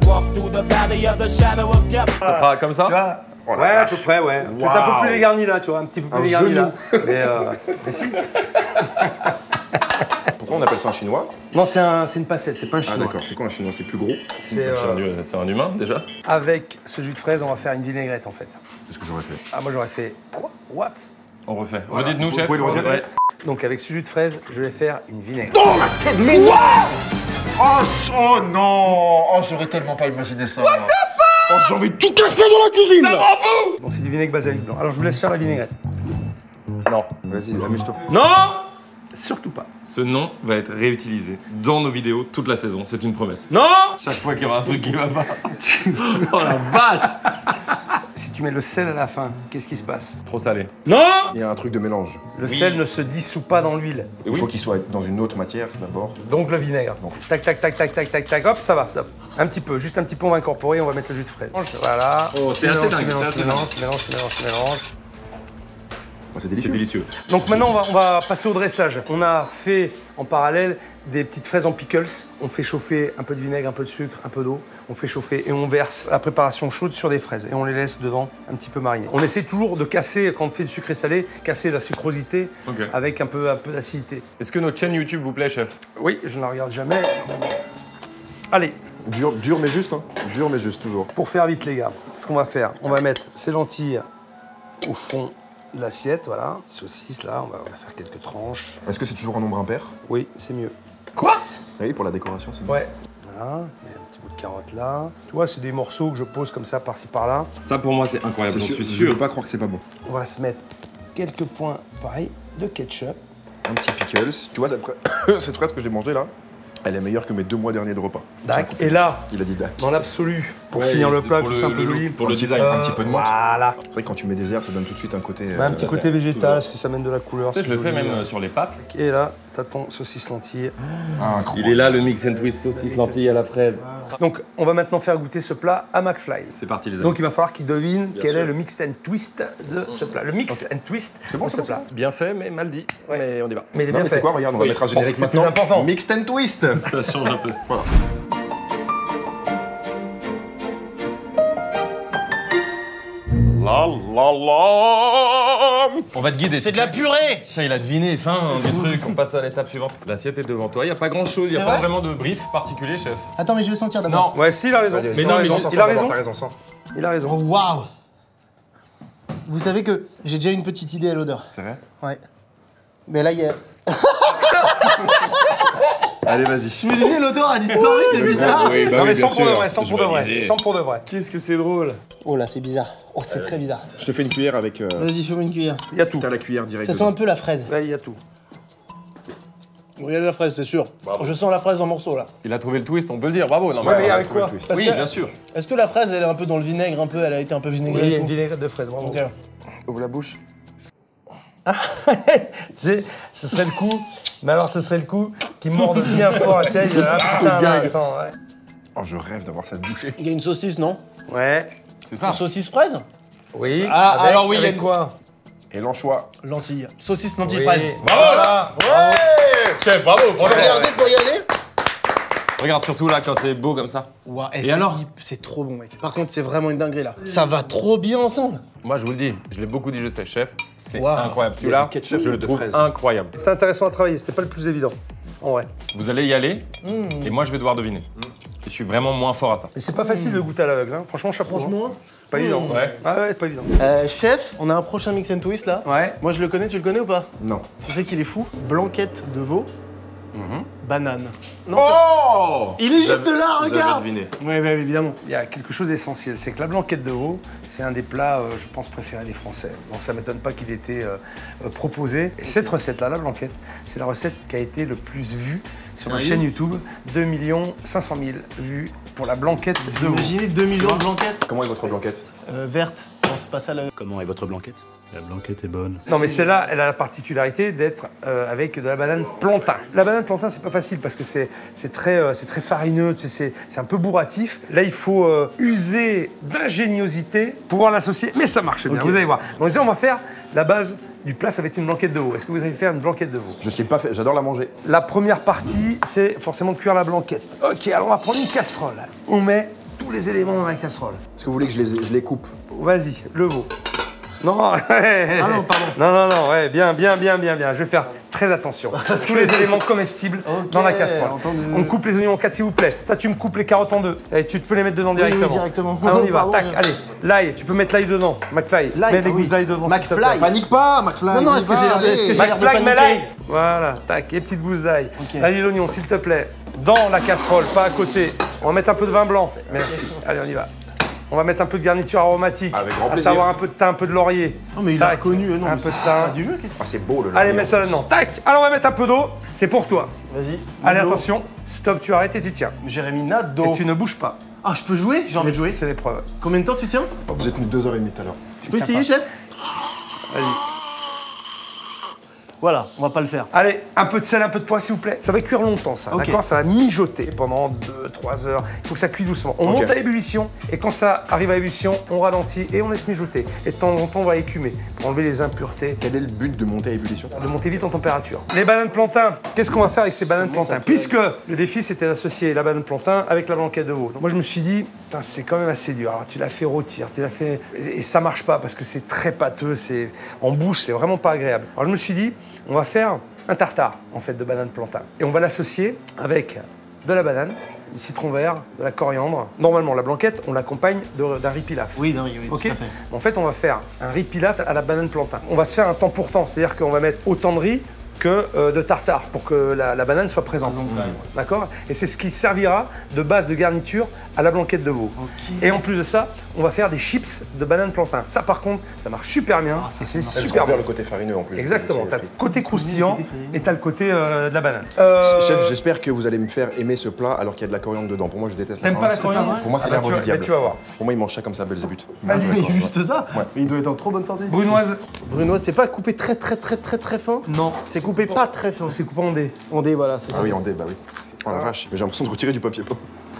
fera comme ça? Tu vois? Oh la Ouais, à vache. peu près, ouais. Peut-être un peu plus dégarni là, tu vois, un petit peu plus Un dégarni genou. là. Mais si. Pourquoi on appelle ça un chinois? Non, c'est une passette, c'est pas un Ah chinois. d'accord, c'est quoi un chinois? C'est plus gros? C'est C'est un humain déjà? avec ce jus de fraise, on va faire une vinaigrette en fait. C'est ce que j'aurais fait. Ah, moi j'aurais fait quoi? What? On refait. Voilà. Redites-nous, Vous chef. pouvez le redire? Ouais. Donc avec ce jus de fraise, je vais faire une vinaigrette. Oh non! Oh, j'aurais tellement pas imaginé ça. What the fuck? Oh, j'ai envie de tout casser dans la cuisine! Ça là. m'en fout! Donc c'est du vinaigre basilic blanc. Alors je vous laisse faire la vinaigrette. Non. Vas-y, amuse-toi. Non! Surtout pas. Ce nom va être réutilisé dans nos vidéos toute la saison, c'est une promesse. Non! Chaque fois qu'il y aura un truc qui va pas. Oh la vache! Si tu mets le sel à la fin, qu'est-ce qui se passe? Trop salé. Non! Il y a un truc de mélange. Le sel ne se dissout pas dans l'huile. Il faut qu'il soit dans une autre matière d'abord. Donc le vinaigre. Tac, tac, tac, tac, tac, tac, tac, hop, ça va, stop. Un petit peu, juste un petit peu, on va incorporer, on va mettre le jus de fraise. Voilà. Oh, c'est assez dingue, Mélange, c'est assez mélange, mélange, mélange, mélange. Oh, c'est C'est délicieux. délicieux. Donc maintenant, on va passer au dressage. On a fait en parallèle des petites fraises en pickles. On fait chauffer un peu de vinaigre, un peu de sucre, un peu d'eau. On fait chauffer et on verse la préparation chaude sur des fraises. Et on les laisse dedans un petit peu mariner. On essaie toujours de casser, quand on fait du sucré salé, casser la sucrosité Ok. avec un peu d'acidité. Est-ce que notre chaîne YouTube vous plaît, chef? Oui, je ne la regarde jamais. Allez, Dur mais juste, hein. Dur mais juste, toujours. pour faire vite les gars, ce qu'on va faire, on va mettre ces lentilles au fond de l'assiette, voilà. Saucisse là, on va faire quelques tranches. Est-ce que c'est toujours un nombre impair? Oui, c'est mieux. Quoi? Oui, pour la décoration, c'est mieux. Ouais. Voilà, mets un petit bout de carotte là. Tu vois, c'est des morceaux que je pose comme ça, par-ci par-là. Ça pour moi c'est incroyable, C'est j'en sûr, suis je sûr. peux pas croire que c'est pas bon. On va se mettre quelques points, pareil, de ketchup. Un petit pickles. Tu vois, cette fraise que j'ai mangée là, elle est meilleure que mes 2 mois derniers de repas. Dac. Et là, Il a dit dac. dans l'absolu, pour Ouais, finir le c'est plat, pour que le- c'est un peu le joli. look, pour le petit- design. un petit peu de menthe. Voilà. C'est vrai que quand tu mets des herbes, ça donne tout de suite un côté. Un petit côté végétal, si ça amène de la couleur. Tu sais, c'est je le fais joli. même sur les pâtes. Et là, t'as ton saucisse lentille. incroyable. Il est là le mix and twist saucisse lentille à la fraise. Donc, on va maintenant faire goûter ce plat à McFly. C'est parti les amis. Donc, il va falloir qu'il devine quel sûr. est le mix and twist de ce plat. Le mix and twist bon, de c'est ce bon, plat. Bien fait mais mal dit. Mais on y va. Mais il est Non, bien mais tu sais fait. quoi, regarde, on va Oui. mettre un générique c'est plus maintenant. important. Mixed and twist. Ça change un peu. Voilà. On va te guider. C'est de la purée. Ça, il a deviné, fin du truc, on passe à l'étape suivante. L'assiette est devant toi, il n'y a pas grand chose, il n'y a C'est pas vrai vraiment de brief particulier, chef. Attends, mais je vais sentir d'abord. Ouais, si, il a raison. Vas-y, vas-y. Mais Il non, a mais raison. juste- Il a raison. T'as raison, sans. Il a Oh, raison. waouh. Vous savez que j'ai déjà une petite idée à l'odeur. C'est vrai? Ouais. Mais là, il y a... Allez, vas-y. Je me disais, l'odeur a disparu, c'est bizarre. Oui, bah Non, mais oui, sans bien pour de sûr. vrai, sans Je pour de vais vrai. viser. Sans pour de vrai. Qu'est-ce que c'est drôle. Oh là, c'est bizarre. Oh, c'est très bizarre. Je te fais une cuillère avec. Vas-y, fais-moi une cuillère. Il y a tout. T'as la cuillère direct. Ça sent un peu la fraise. Ouais, il y a tout. Regardez la fraise, c'est sûr. Je sens la fraise en morceaux, là. Il a trouvé le twist, on peut le dire, bravo. Non, Ouais, mais on a avec trouvé quoi le twist. Parce Oui, que- bien sûr. Est-ce que la fraise, elle est un peu dans le vinaigre, un peu, elle a été un peu Oui, vinaigrée il y et a une tout vinaigrette de fraise, bravo. Ok. Ouvre la bouche. Tu sais, ce serait le coup. Mais alors, ce serait le coup qui morde bien fort. Tu sais, il y a putain, gag. Vincent, ouais. Oh, je rêve d'avoir ça bouchée. Il y a une saucisse, non? Ouais. C'est ça. Une saucisse fraise? Oui. Ah, avec- alors oui, il y a avec une- quoi? Et l'anchois. Lentilles. Saucisse, lentilles, Oui. fraise. Voilà. Chef, bravo. Je peux regarder, je peux regarder? Regarde surtout là quand c'est beau comme ça. Ouah, Et alors? C'est trop bon, mec. Par contre, c'est vraiment une dinguerie, là. Ça va trop bien ensemble. Moi je vous le dis, je l'ai beaucoup dit, je sais, chef. C'est Waouh. incroyable. Il y a Celui-là, du ketchup je le de trouve fraise. incroyable. C'était intéressant à travailler, c'était pas le plus évident. En vrai. Vous allez y aller et moi je vais devoir deviner. Et je suis vraiment moins fort à ça. Mais c'est pas facile de goûter à l'aveugle, hein. Franchement, chapeau. Franchement. Pas évident. Ouais. Ah ouais, pas évident. Chef, on a un prochain mix and twist, là. Ouais. Moi, je le connais, tu le connais ou pas? Non. Tu sais qu'il est fou? Blanquette de veau. Banane. Non, Oh! il est juste là, regarde! deviné. Oui, évidemment. Il y a quelque chose d'essentiel, c'est que la blanquette de veau, c'est un des plats, je pense, préférés des Français. Donc ça m'étonne pas qu'il ait été proposé. Et cette recette-là, la blanquette, c'est la recette qui a été le plus vue sur ma Sérieux chaîne YouTube. 2 500 000 vues pour la blanquette de veau. Imaginez 2 millions de blanquettes Comment est votre blanquette? vertes. c'est pas ça le... Comment est votre blanquette? La blanquette est bonne. Non mais celle-là, elle a la particularité d'être avec de la banane plantain. La banane plantain, c'est pas facile parce que c'est très farineux, c'est un peu bourratif. Là, il faut user d'ingéniosité pour pouvoir l'associer, mais ça marche bien, vous allez voir. Donc déjà, on va faire la base du plat, ça va être une blanquette de veau. Est-ce que vous allez faire une blanquette de veau? Je sais pas faire, j'adore la manger. La première partie, c'est forcément de cuire la blanquette. Ok, alors on va prendre une casserole. On met tous les éléments dans la casserole. Est-ce que vous voulez que je les coupe? Vas-y, le veau. Non, non, pardon. Non, ouais, bien. Je vais faire très attention. Tous les éléments comestibles dans la casserole. Entendu. On coupe les oignons en 4, s'il vous plaît. Toi, tu me coupes les carottes en 2. Et tu peux les mettre dedans directement. Oui, directement. Allez, on y va. Pardon, Tac, allez. L'ail, tu peux mettre l'ail dedans. McFly, mets des gousses d'ail dedans. s'il te plaît. McFly. Panique pas, McFly. Non, est-ce que j'ai l'air de McFly, mets l'ail. paniquer? Voilà, tac, et petites gousses d'ail. Allez, l'oignon, s'il te plaît. Dans la casserole, pas à côté. On va mettre un peu de vin blanc. Merci. Allez, on y va. On va mettre un peu de garniture aromatique. Avec grand à plaisir. savoir un peu de thym, un peu de laurier. Non, mais il a reconnu, non. Un peu de thym. Du jeu, Ah, c'est beau le Allez, laurier. mets ça là-dedans. Tac. Alors, on va mettre un peu d'eau. C'est pour toi. Vas-y. Allez, attention. Stop, tu arrêtes et tu tiens. Jérémy Nadeau. Et tu ne bouges pas. Ah, je peux jouer? J'ai envie de jouer. C'est l'épreuve. Combien de temps tu tiens? J'ai tenu 2h30 tout à l'heure. Je peux essayer, chef? Vas-y. Voilà, on va pas le faire. Allez, un peu de sel, un peu de poivre, s'il vous plaît. Ça va cuire longtemps, ça. Ok. D'accord? Ça va mijoter pendant 2-3 heures. Il faut que ça cuise doucement. On monte à ébullition et quand ça arrive à ébullition, on ralentit et on laisse mijoter. Et de temps en temps, on va écumer pour enlever les impuretés. Quel est le but de monter à ébullition? De monter vite en température. Les bananes plantain, qu'est-ce qu'on va faire avec ces bananes plantain? Puisque le défi c'était d'associer la banane plantain avec la blanquette de veau. Donc moi je me suis dit, putain, c'est quand même assez dur. Alors tu l'as fait rôtir, tu l'as fait. Et ça marche pas parce que c'est très pâteux, en bouche, c'est vraiment pas agréable. Alors je me suis dit, on va faire un tartare en fait de banane plantain. Et on va l'associer avec de la banane, du citron vert, de la coriandre. Normalement, la blanquette, on l'accompagne d'un riz pilaf. Oui, oui, Ok. tout à fait. En fait, on va faire un riz pilaf à la banane plantain. On va se faire un temps pour temps, c'est-à-dire qu'on va mettre autant de riz que de tartare pour que la banane soit présente. D'accord? Et c'est ce qui servira de base de garniture à la blanquette de veau. Et en plus de ça, on va faire des chips de banane plantain. Ça, par contre, ça marche super bien. et c'est super bon. Le côté farineux en plus. Exactement. T'as le côté croustillant et t'as le côté de la banane. Chef, j'espère que vous allez me faire aimer ce plat alors qu'il y a de la coriandre dedans. Pour moi, je déteste la T'aimes pas la coriandre. coriandre? Pour moi, c'est l'herbe du diable. Tu vas voir. Pour moi, il mange ça comme ça, Belzébuth. Vas-y, mais juste ça. Ouais. Mais il doit être en trop bonne santé. Brunoise. Brunoise, c'est pas coupé très fin? Non. C'est coupé pas très fin. C'est coupé en dés. On dé, voilà, c'est ça. Ah oui, en dé, bah oui. Oh la vache, mais j'ai l'impression de retirer du papier peint.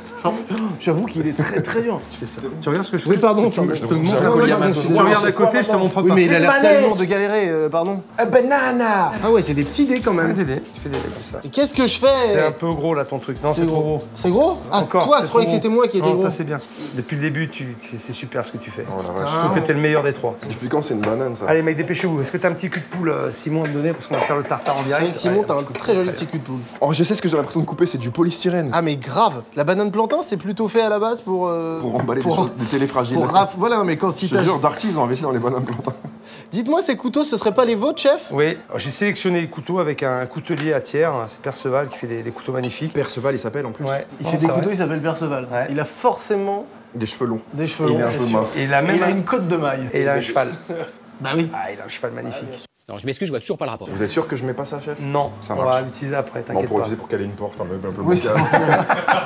J'avoue qu'il est très dur. Tu fais ça. Tu regardes ce que je fais? Oui, pardon. Je te montre J'avoue, un peu. il y a ma Si tu regardes à côté, je te montre Oui, pas. mais il a l'air Une tellement manette. de galérer, pardon. Banana. Ah ouais, c'est des petits dés quand Fais même. des dés. Tu fais des dés comme ça. Et qu'est-ce que je C'est fais? un peu gros là ton truc. Non, c'est trop gros. C'est gros? Ah, Encore, toi, c'est je croyais que trop c'était moi qui étais Non, gros. toi c'est bien. Depuis le début, c'est super ce que tu fais. Oh la vache. Je trouve que t'es le meilleur des trois. Depuis quand c'est une banane ça? Allez mec, dépêchez-vous. Est-ce que t'as un petit cul de poule, Simon, à me donner? Parce qu'on va faire le tartare en C'est vrai direct. que Simon, Ouais, t'as un très joli petit cul de poule. Oh, je sais ce que j'ai l'impression de couper, c'est du polystyrène. Ah mais grave. La banane plantain, c'est plutôt fait à la base pour Emballer des choses, des téléfragiles. Voilà, mais quand si Je te t'as... jure, Darty, ils ont investi dans les bananes plantain. Dites-moi, ces couteaux, ce seraient pas les vôtres, chef? Oui, j'ai sélectionné les couteaux avec un coutelier à tiers. C'est Perceval qui fait des couteaux magnifiques. Perceval, il s'appelle en plus. Ouais. Il fait des couteaux, il s'appelle Perceval. Ouais. Il a forcément Des cheveux longs. des cheveux Et il longs, est un c'est peu sûr. mince. Et il a même Il a un- une côte de maille. Et il a un cheval. Bah oui. Ah, il a un cheval magnifique. Non, je m'excuse, je vois toujours pas le rapport. Vous êtes sûr que je mets pas ça, chef? Non, Ça on marche. va l'utiliser après, Non, t'inquiète pour pas. utiliser pour caler une porte, un meuble un peu Oui, c'est bancal.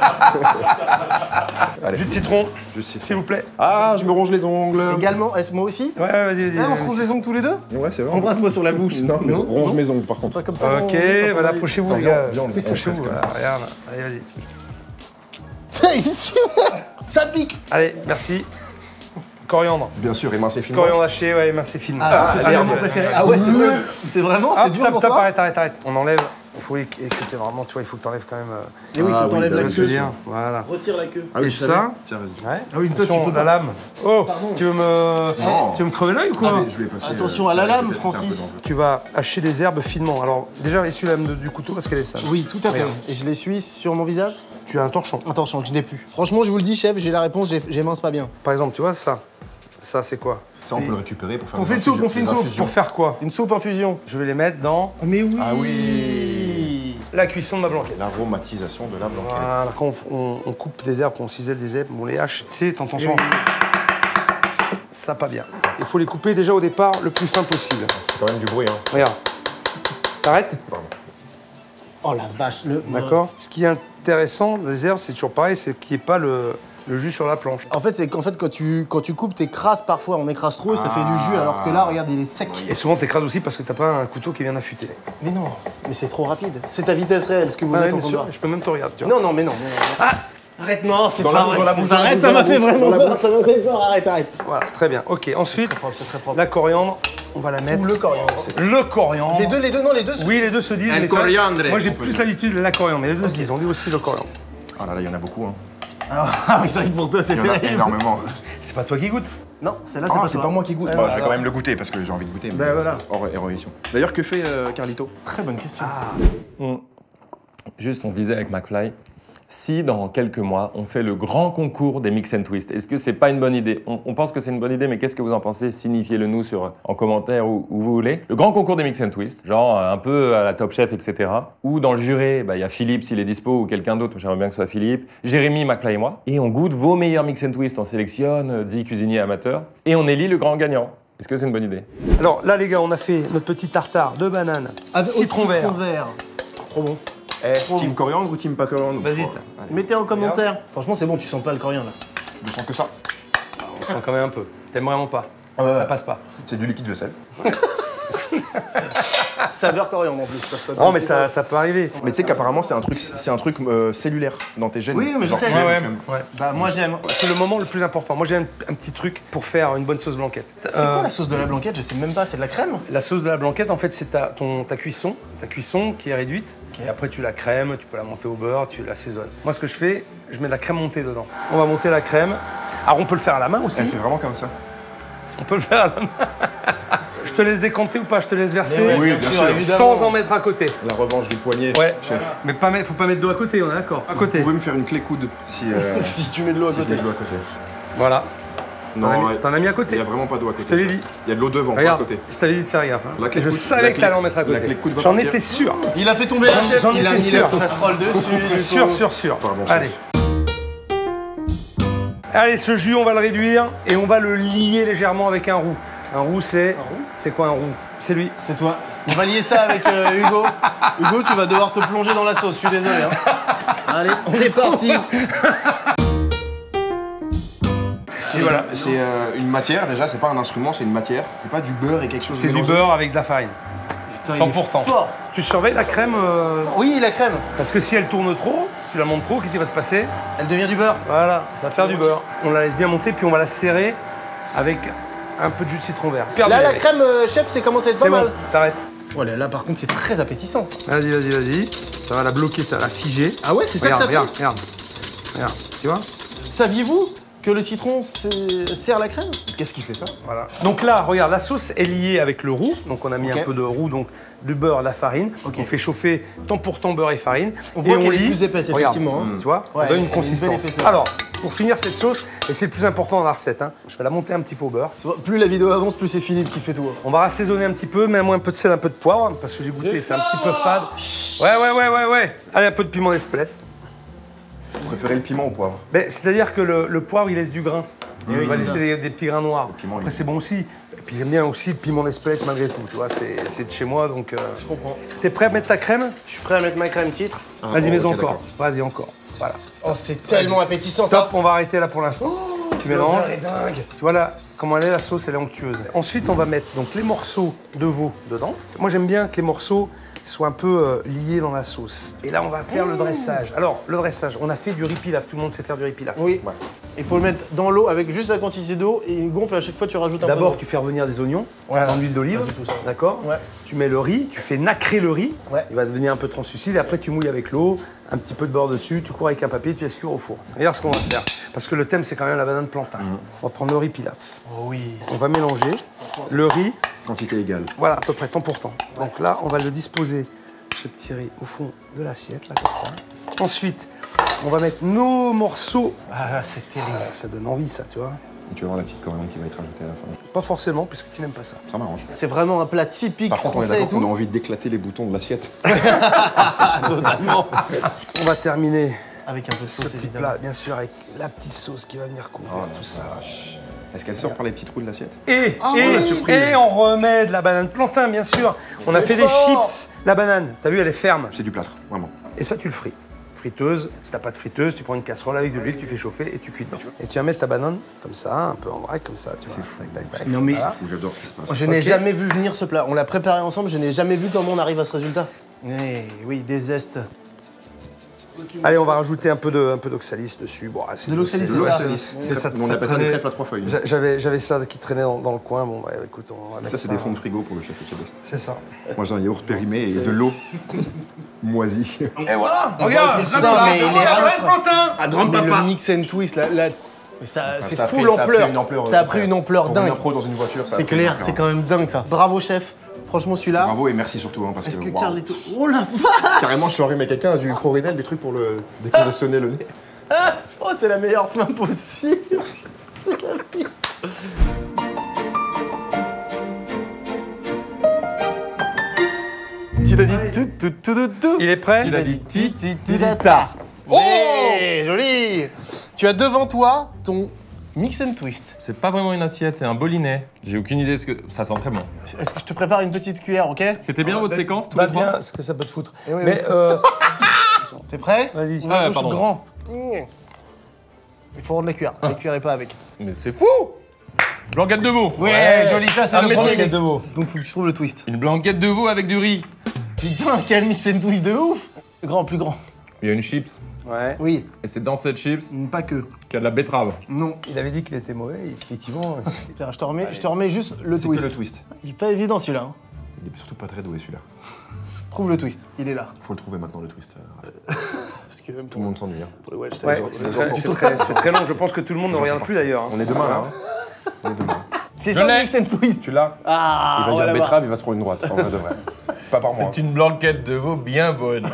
Allez. Jus de citron, Jus de citron. s'il vous plaît. Ah, je me ronge les ongles. Également, est-ce moi aussi? Ouais, vas-y. Ah, on se ronge les ongles tous les deux? Ouais, c'est vrai. Embrasse-moi sur la bouche. Non, mais ronge mes ongles par contre. Pas comme ça. Ok, non, quand on voilà, arrive. approchez-vous Attends, les gars. viens, on Oui, presse approchez-vous, comme voilà, ça. regarde. Allez, vas-y. C'est ici. Ça pique. Allez, merci. Coriandre. Bien sûr, émincé finement. Coriandre haché, ouais, mince et fine. Ah, c'est merde. mon préféré. Ah ouais, c'est vrai. C'est vraiment, c'est dur Stop, pour stop, toi? arrête. On enlève. Il faut écouter vraiment, tu vois, il faut que tu enlèves quand même. Et oui, il faut t'enlèves bah la oui, queue. c'est sûr. Voilà. Retire la queue. Ah oui, Et je savais. ça Tiens, vas-y. Ouais. Ah oui, toi, tu Attention, peux pas. la lame. Oh, Pardon. tu veux me crever l'œil ou quoi? Allez, je vais passer. Attention à la ça, lame, peut-être un peu Francis. d'envie. Tu vas hacher des herbes finement. Alors, déjà, essuie la lame du couteau parce qu'elle est sale. Oui, tout à fait. Regarde. Et je l'essuie sur mon visage? Tu as un torchon. Un torchon que je n'ai plus. Franchement, je vous le dis, chef, j'ai la réponse, j'émince pas bien. Par exemple, tu vois ça? Ça, c'est quoi? Ça, on peut le récupérer pour faire On des fait une soupe, infusions- on fait une des soupe. infusions. Pour faire quoi? Une soupe infusion. Je vais les mettre dans Mais oui. Ah oui. la cuisson de ma blanquette. L'aromatisation de la blanquette. Voilà, quand on coupe des herbes, qu'on cisèle des herbes, on les hache, tu sais, t'entends ça. Ça pas bien. Il faut les couper déjà au départ le plus fin possible. C'est quand même du bruit, hein. Regarde. T'arrêtes? Pardon. Oh la vache, le. D'accord. Ce qui est intéressant des herbes, c'est toujours pareil, c'est qu'il n'y ait pas le jus sur la planche. En fait, c'est qu'en fait, quand tu coupes, t'écrases parfois, on écrase trop et ça fait du jus, alors que là, regarde, il est sec. Et souvent, t'écrases aussi parce que t'as pas un couteau qui vient affûter. Mais non, mais c'est trop rapide. C'est ta vitesse réelle, ce que vous Ouais, êtes en bien sûr, train de je peux même te regarder, tu vois. Non, non, mais non. Ah, arrête, non, c'est Dans pas la vrai. bouche, dans la bouche, dans la Arrête, bouche, ça dans m'a la fait bouche, vraiment dans la peur, bouche. ça m'a fait peur, arrête. Voilà, très bien. Ok, ensuite, Très propre, c'est très propre. la coriandre, on va la mettre. Ou le coriandre. Le coriandre. Les deux, non, les deux. Oui, les deux se disent. El mais ça- coriandre. Moi, j'ai plus l'habitude de la coriandre, mais les deux se disent. On dit aussi le coriandre. Ah là là, il y en a beaucoup. Hein. Ah oui, c'est vrai que pour toi, c'est Il y en a terrible. énormément. C'est pas toi qui goûte. Non, celle-là, Ah, c'est c'est pas pas toi. moi qui goûte. Ah, Bah, non, je vais alors. quand même le goûter parce que j'ai envie de goûter. Ben voilà. C'est hors émission. D'ailleurs, que fait Carlito? Très bonne question. Juste, on se disait avec McFly, si dans quelques mois, on fait le grand concours des Mix and Twist, est-ce que c'est pas une bonne idée? On pense que c'est une bonne idée, mais qu'est-ce que vous en pensez? Signifiez-le nous en commentaire où vous voulez. Le grand concours des Mix and Twist, genre un peu à la Top Chef, etc. Ou dans le juré, il y a Philippe s'il est dispo ou quelqu'un d'autre, j'aimerais bien que ce soit Philippe, Jérémy, McFly et moi. Et on goûte vos meilleurs Mix and Twist, on sélectionne 10 cuisiniers amateurs et on élit le grand gagnant. Est-ce que c'est une bonne idée? Alors là, les gars, on a fait notre petit tartare de banane, citron vert. Trop bon. Team coriandre ou team pas coriandre? Vas-y. Allez, Mettez en commentaire. Franchement, c'est bon, tu sens pas le coriandre là. je sens que ça. On sent quand même un peu. T'aimes vraiment pas. Ouais. Ça passe pas. C'est du liquide vaisselle. Saveur coriandre en plus. Ça Non, mais ça peut arriver. Mais tu sais qu'apparemment, c'est un truc cellulaire dans tes gènes. Oui, mais je Genre, sais. tu aimes, Ouais, tu aimes. ouais. Bah, moi, j'aime. C'est le moment le plus important. Moi, j'ai un petit truc pour faire une bonne sauce blanquette. C'est quoi la sauce de la blanquette? Je sais même pas, c'est de la crème? La sauce de la blanquette, en fait, c'est ta cuisson qui est réduite. Et après, tu la crèmes, tu peux la monter au beurre, tu l'assaisonnes. Moi, ce que je fais, je mets de la crème montée dedans. On va monter la crème. Alors, on peut le faire à la main aussi. Elle fait vraiment comme ça. On peut le faire à la main. Je te laisse décanter ou pas? Je te laisse verser. Mais ouais, Oui, bien sûr. évidemment. Sans en mettre à côté. La revanche du poignet, Ouais. chef. Mais faut pas mettre d'eau à côté, on est d'accord. À Vous côté. pouvez me faire une clé coude si, Si tu mets de l'eau à si je côté. mets de l'eau à côté. Voilà. Non, T'en as mis à côté. il n'y a vraiment pas d'eau à côté. Je te l'ai dit. Il y a de l'eau devant, pas à Regarde, côté. je t'avais dit de faire gaffe. Hein. La clé Je coude- savais la que clé- t'allais en mettre à côté. la clé coude va J'en partir. étais sûr. Il a fait tomber la chef, J'en il a étais mis la sûr. casserole dessus. du coup. Sûr. Pardon, chef. Allez. Allez, ce jus, on va le réduire et on va le lier légèrement avec un roux. Un roux, c'est quoi un roux? C'est lui. C'est toi. On va lier ça avec Hugo. Hugo, tu vas devoir te plonger dans la sauce, je suis désolé. Hein. Allez, on est parti. Voilà. C'est une matière, déjà, c'est pas un instrument, c'est une matière. C'est pas du beurre et quelque chose C'est du mélangé. beurre avec de la farine. Putain, Temps il est pour temps. fort. Tu surveilles la crème Oui, la crème. parce que si elle tourne trop, si tu la montes trop, qu'est-ce qui va se passer? Elle devient du beurre. Voilà, ça va faire du beurre. On la laisse bien monter puis on va la serrer avec un peu de jus de citron vert. Là, la crème, chef, c'est commencé à être pas C'est bon, mal. t'arrêtes. Oh là, là, par contre, c'est très appétissant. Vas-y. Ça va la bloquer, ça va la figer. Ah ouais, c'est ça que ça fait. Regarde, tu vois? Saviez-vous que le citron sert la crème? Qu'est-ce qui fait ça? Voilà. Donc là, regarde, la sauce est liée avec le roux. Donc on a mis Ok. un peu de roux, donc du beurre, la farine. Ok. On fait chauffer temps pour temps beurre et farine. On voit et qu'elle est lit. plus épaisse, Regarde, effectivement, hein. Tu vois, Ouais, on donne elle une a une belle consistance. épaisseur. Alors, pour finir cette sauce, et c'est le plus important dans la recette, hein, je vais la monter un petit peu au beurre. Plus la vidéo avance, plus c'est Philippe qui fait tout. On va assaisonner un petit peu, mets-moi un peu de sel, un peu de poivre, parce que j'ai goûté, c'est un petit peu fade. Ouais. Allez, un peu de piment d'Espelette. Vous préférez le piment au poivre? Ben, c'est-à-dire que le poivre, il laisse du grain. oui, on va c'est laisser ça. des petits grains noirs. piment, Après, il- c'est bon aussi. Et puis, j'aime bien aussi le piment d'Espelette malgré tout. Tu vois, c'est de chez moi, donc... Je comprends. T'es prêt à mettre ta crème? Je suis prêt à mettre ma crème titre. Vas-y, mets ok, encore. Vas-y, encore. Voilà. Oh, c'est tellement appétissant, ça. Top, on va arrêter là pour l'instant. Tu mélanges. L'odeur est dingue. Tu vois là, comment elle est, la sauce, elle est onctueuse. Ensuite, on va mettre donc les morceaux de veau dedans. Moi, j'aime bien que les morceaux soient un peu liés dans la sauce. Et là, on va faire le dressage. Alors, le dressage, on a fait du riz pilaf. Tout le monde sait faire du riz pilaf. Oui. Il faut le mettre dans l'eau avec juste la quantité d'eau et il gonfle à chaque fois tu rajoutes un peu D'abord, d'eau. tu fais revenir des oignons Ouais. dans l'huile d'olive, Pas du tout ça. d'accord? Ouais. Tu mets le riz, tu fais nacrer le riz, Ouais. il va devenir un peu translucide, et après tu mouilles avec l'eau, un petit peu de beurre dessus, tu cours avec un papier, tu laisses cuire au four. Regarde ce qu'on va faire, parce que le thème c'est quand même la banane plantain. On va prendre le riz pilaf, Oh oui. on va mélanger le riz, Quantité égale. voilà, à peu près temps pour temps. Donc là, on va le disposer, ce petit riz, au fond de l'assiette, là, comme ça. Ensuite, on va mettre nos morceaux. Ah là, c'est terrible. Ah, ça donne envie, ça, tu vois. Et tu vas voir la petite coriandre qui va être ajoutée à la fin. Pas forcément, puisque tu n'aimes pas ça. Ça m'arrange. C'est vraiment un plat typique Par contre, on est français et d'accord qu'on a tout. envie d'éclater les boutons de l'assiette. Totalement. On va terminer Avec un peu de ce sauce, petit évidemment. plat, bien sûr, avec la petite sauce qui va venir couvrir tout ça. Est-ce qu'elle sort par les petits trous de l'assiette? Et, Ah et, ouais, surprise. et on remet de la banane plantain, bien sûr. On a C'est fait fort. des chips, la banane. T'as vu, elle est ferme. C'est du plâtre, vraiment. Et ça, tu le frites. friteuse. Si t'as pas de friteuse, tu prends une casserole avec de l'huile, tu fais chauffer et tu cuis dedans. Et tu vas mettre ta banane comme ça, un peu en vrac, comme ça, tu vois. Tac, tac, tac. Non mais J'adore ce qui se passe. je n'ai jamais vu venir ce plat. On l'a préparé ensemble, je n'ai jamais vu comment on arrive à ce résultat. Eh oui, des zestes. Allez, on va rajouter un peu d'oxalis dessus. Bon, De l'oxalis, c'est ça. C'est ça. On appelle ça des trèfles à 3 feuilles. J'avais ça qui traînait dans le coin. Bon, bah, écoute, on va mettre Ça, c'est des fonds de frigo pour le chef Etchebest. C'est ça. Moi, j'ai un yaourt périmé et de l'eau moisie. Et voilà, regarde, ça, mais il est Quentin. Mais le mix and twist, c'est Ça a fou pris- l'ampleur. Ça a pris une ampleur Pour dingue. une impro dans une voiture, ça a C'est pris une clair, ampleur. c'est quand même dingue ça. Bravo chef, franchement celui-là. Bravo et merci surtout, parce Est-ce que waouh. Carlito... Oh la vache. Carrément, je suis arrivé, mais quelqu'un a du Proridel, des trucs pour le décongestionner le nez. Oh, c'est la meilleure fin possible. C'est la meilleure. Tu t'as dit tout. Il est prêt? Tu l'as dit ta. Oh Joli. Tu as devant toi ton mix and twist. C'est pas vraiment une assiette, c'est un bolinet. J'ai aucune idée ce que... Ça sent très bon. Est-ce que je te prépare une petite cuillère, ok? C'était bien votre séquence, tous Pas les trois? bien, ce que ça peut te foutre. Eh oui, Mais T'es prêt? Vas-y. Ouvre la bouche pardon. grand. Il faut rendre la cuillère. La cuillère est pas avec. Mais c'est fou! Blanquette de veau. Ouais, joli, ça c'est Ah, le mais premier tu- mix. Donc faut que tu trouves le twist. Une blanquette de veau avec du riz. Putain, quel mix and twist de ouf. Grand, plus grand. Il y a une chips. Ouais. Oui, Et c'est dans cette chips pas que. qu'il y a de la betterave. Non. Il avait dit qu'il était mauvais, et effectivement. Tiens, je te remets juste le C'est que twist. le twist. Il est pas évident celui-là. Hein. Il est surtout pas très doué celui-là. Trouve le twist, il est là. Faut le trouver maintenant le twist. Parce que même Tout le monde s'ennuie. Hein. pour le Welsh, Ouais, c'est très long. Je pense que tout le monde ne regarde plus d'ailleurs. On est demain là. Hein. On est demain. C'est Je ça le l'ai. mix and twist. Tu l'as? Ah, Il va on dire la voir. betterave, il va se prendre une droite. En vrai de vrai. Pas par moi. C'est une blanquette de veau bien bonne.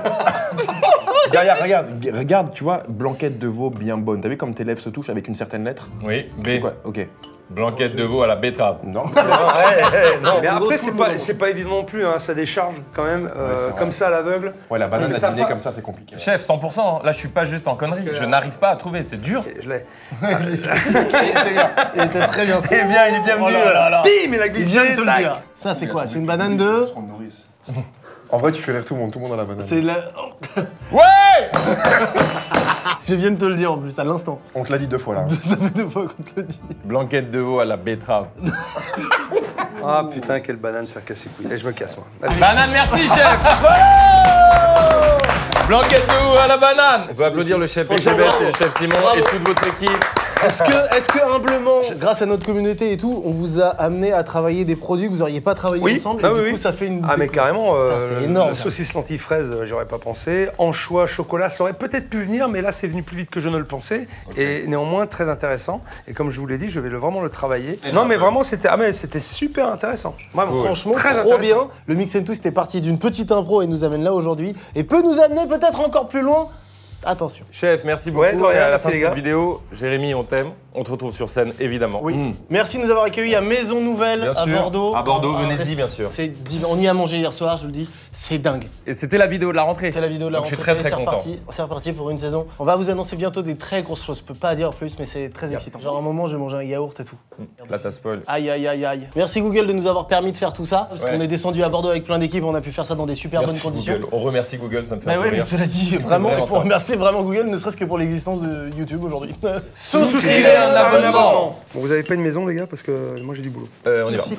Regarde, tu vois, blanquette de veau bien bonne. T'as vu comme tes lèvres se touchent avec une certaine lettre? Oui, C'est B. quoi? Ok. Blanquette de veau à la betterave. Non. Mais après, c'est pas évident non plus, hein. Ça décharge quand même, c'est vrai. comme ça à l'aveugle. Ouais, la banane Mais à ça dîner va. comme ça, c'est compliqué. Chef, 100%. Là, je suis pas juste en connerie. Je n'arrive pas à trouver. C'est dur. Je l'ai. Il était bien, il était très bien. Il est bien Oh venu. là là là. Bim, il a Il glissé. vient de te le tac. dire. Ça c'est quoi? C'est une banane de... En vrai, tu fais rire tout le monde a la banane. C'est la... Ouais! Je viens de te le dire en plus, à l'instant. On te l'a dit 2 fois là. Ça fait 2 fois qu'on te le dit. Blanquette de veau à la betterave. Ah putain, quelle banane, ça casse les couilles. Allez, je me casse moi. Allez. Banane, merci, chef! Blanquette de veau à la banane! On peut applaudir le chef Etchebest et le chef Simon Bravo. et toute votre équipe. Est-ce que humblement, grâce à notre communauté et tout, on vous a amené à travailler des produits que vous auriez pas travaillé Oui. ensemble Ah et oui, du oui. coup ça fait une... Ah mais carrément, c'est énorme, le ça. saucisse lentilles fraises, j'aurais pas pensé. Anchois, chocolat, ça aurait peut-être pu venir, mais là c'est venu plus vite que je ne le pensais. Et néanmoins très intéressant. Et comme je vous l'ai dit, je vais vraiment le travailler. Non mais vraiment c'était super intéressant. Vraiment, Franchement, très trop intéressant. bien. Le Mix and Twist est parti d'une petite impro et nous amène là aujourd'hui. Et peut nous amener peut-être encore plus loin. Attention. Chef, merci beaucoup. Ouais, de rien, et à la merci, fin de les cette gars. vidéo, Jérémy, on t'aime. On te retrouve sur scène, évidemment. Oui. Merci de nous avoir accueillis à Maison Nouvelle, Bien à sûr. Bordeaux. À Bordeaux, venez-y, bien sûr. On y a mangé hier soir, je vous le dis. C'est dingue. Et c'était la vidéo de la rentrée. C'est la vidéo de la Donc, rentrée. je suis très C'est content. reparti. C'est reparti pour une saison. On va vous annoncer bientôt des très grosses choses. Je peux pas dire plus, mais c'est très excitant. Genre à un moment, je vais manger un yaourt et tout. Là, t'as spoil. Aïe, aïe, aïe, aïe. Merci Google de nous avoir permis de faire tout ça. Parce Ouais. qu'on est descendu à Bordeaux avec plein d'équipes. On a pu faire ça dans des super Merci bonnes conditions. Google. On remercie Google, ça me fait Bah un peu ouais, mais rire. cela dit, C'est vraiment, il faut ça. remercier vraiment Google, ne serait-ce que pour l'existence de YouTube aujourd'hui. Souscrivez un abonnement. Bon, vous avez pas une maison les gars parce que moi j'ai du boulot. On y va.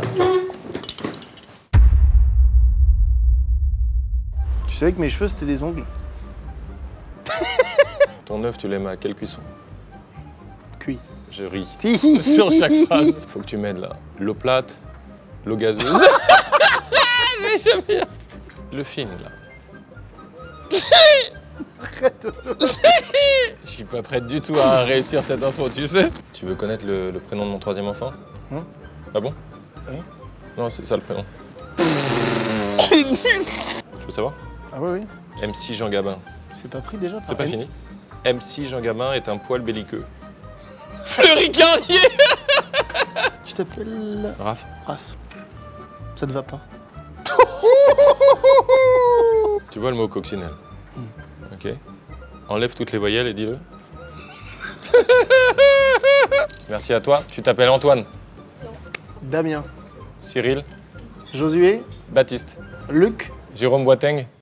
Tu savais que mes cheveux c'était des ongles? Ton œuf, tu l'aimes à quelle cuisson? Cuit. Je ris. Sur chaque phrase. Faut que tu m'aides là. L'eau plate, l'eau gazeuse. Je vais jamais dire. Le film là. Je suis pas prête du tout à réussir cette intro, tu sais. Tu veux connaître le prénom de mon troisième enfant? Ah bon? Oui. Non, c'est ça le prénom. Tu veux savoir? Ah oui, oui. MC Jean Gabin. C'est pas pris déjà? C'est pas fini? MC Jean Gabin est un poil belliqueux. Fleury Carlier. Tu t'appelles... Raph. Raph. Ça te va pas? Tu vois le mot coccinelle? Ok. Enlève toutes les voyelles et dis-le. Merci à toi. Tu t'appelles Antoine? Damien. Cyril? Josué. Baptiste? Luc. Jérôme Boateng?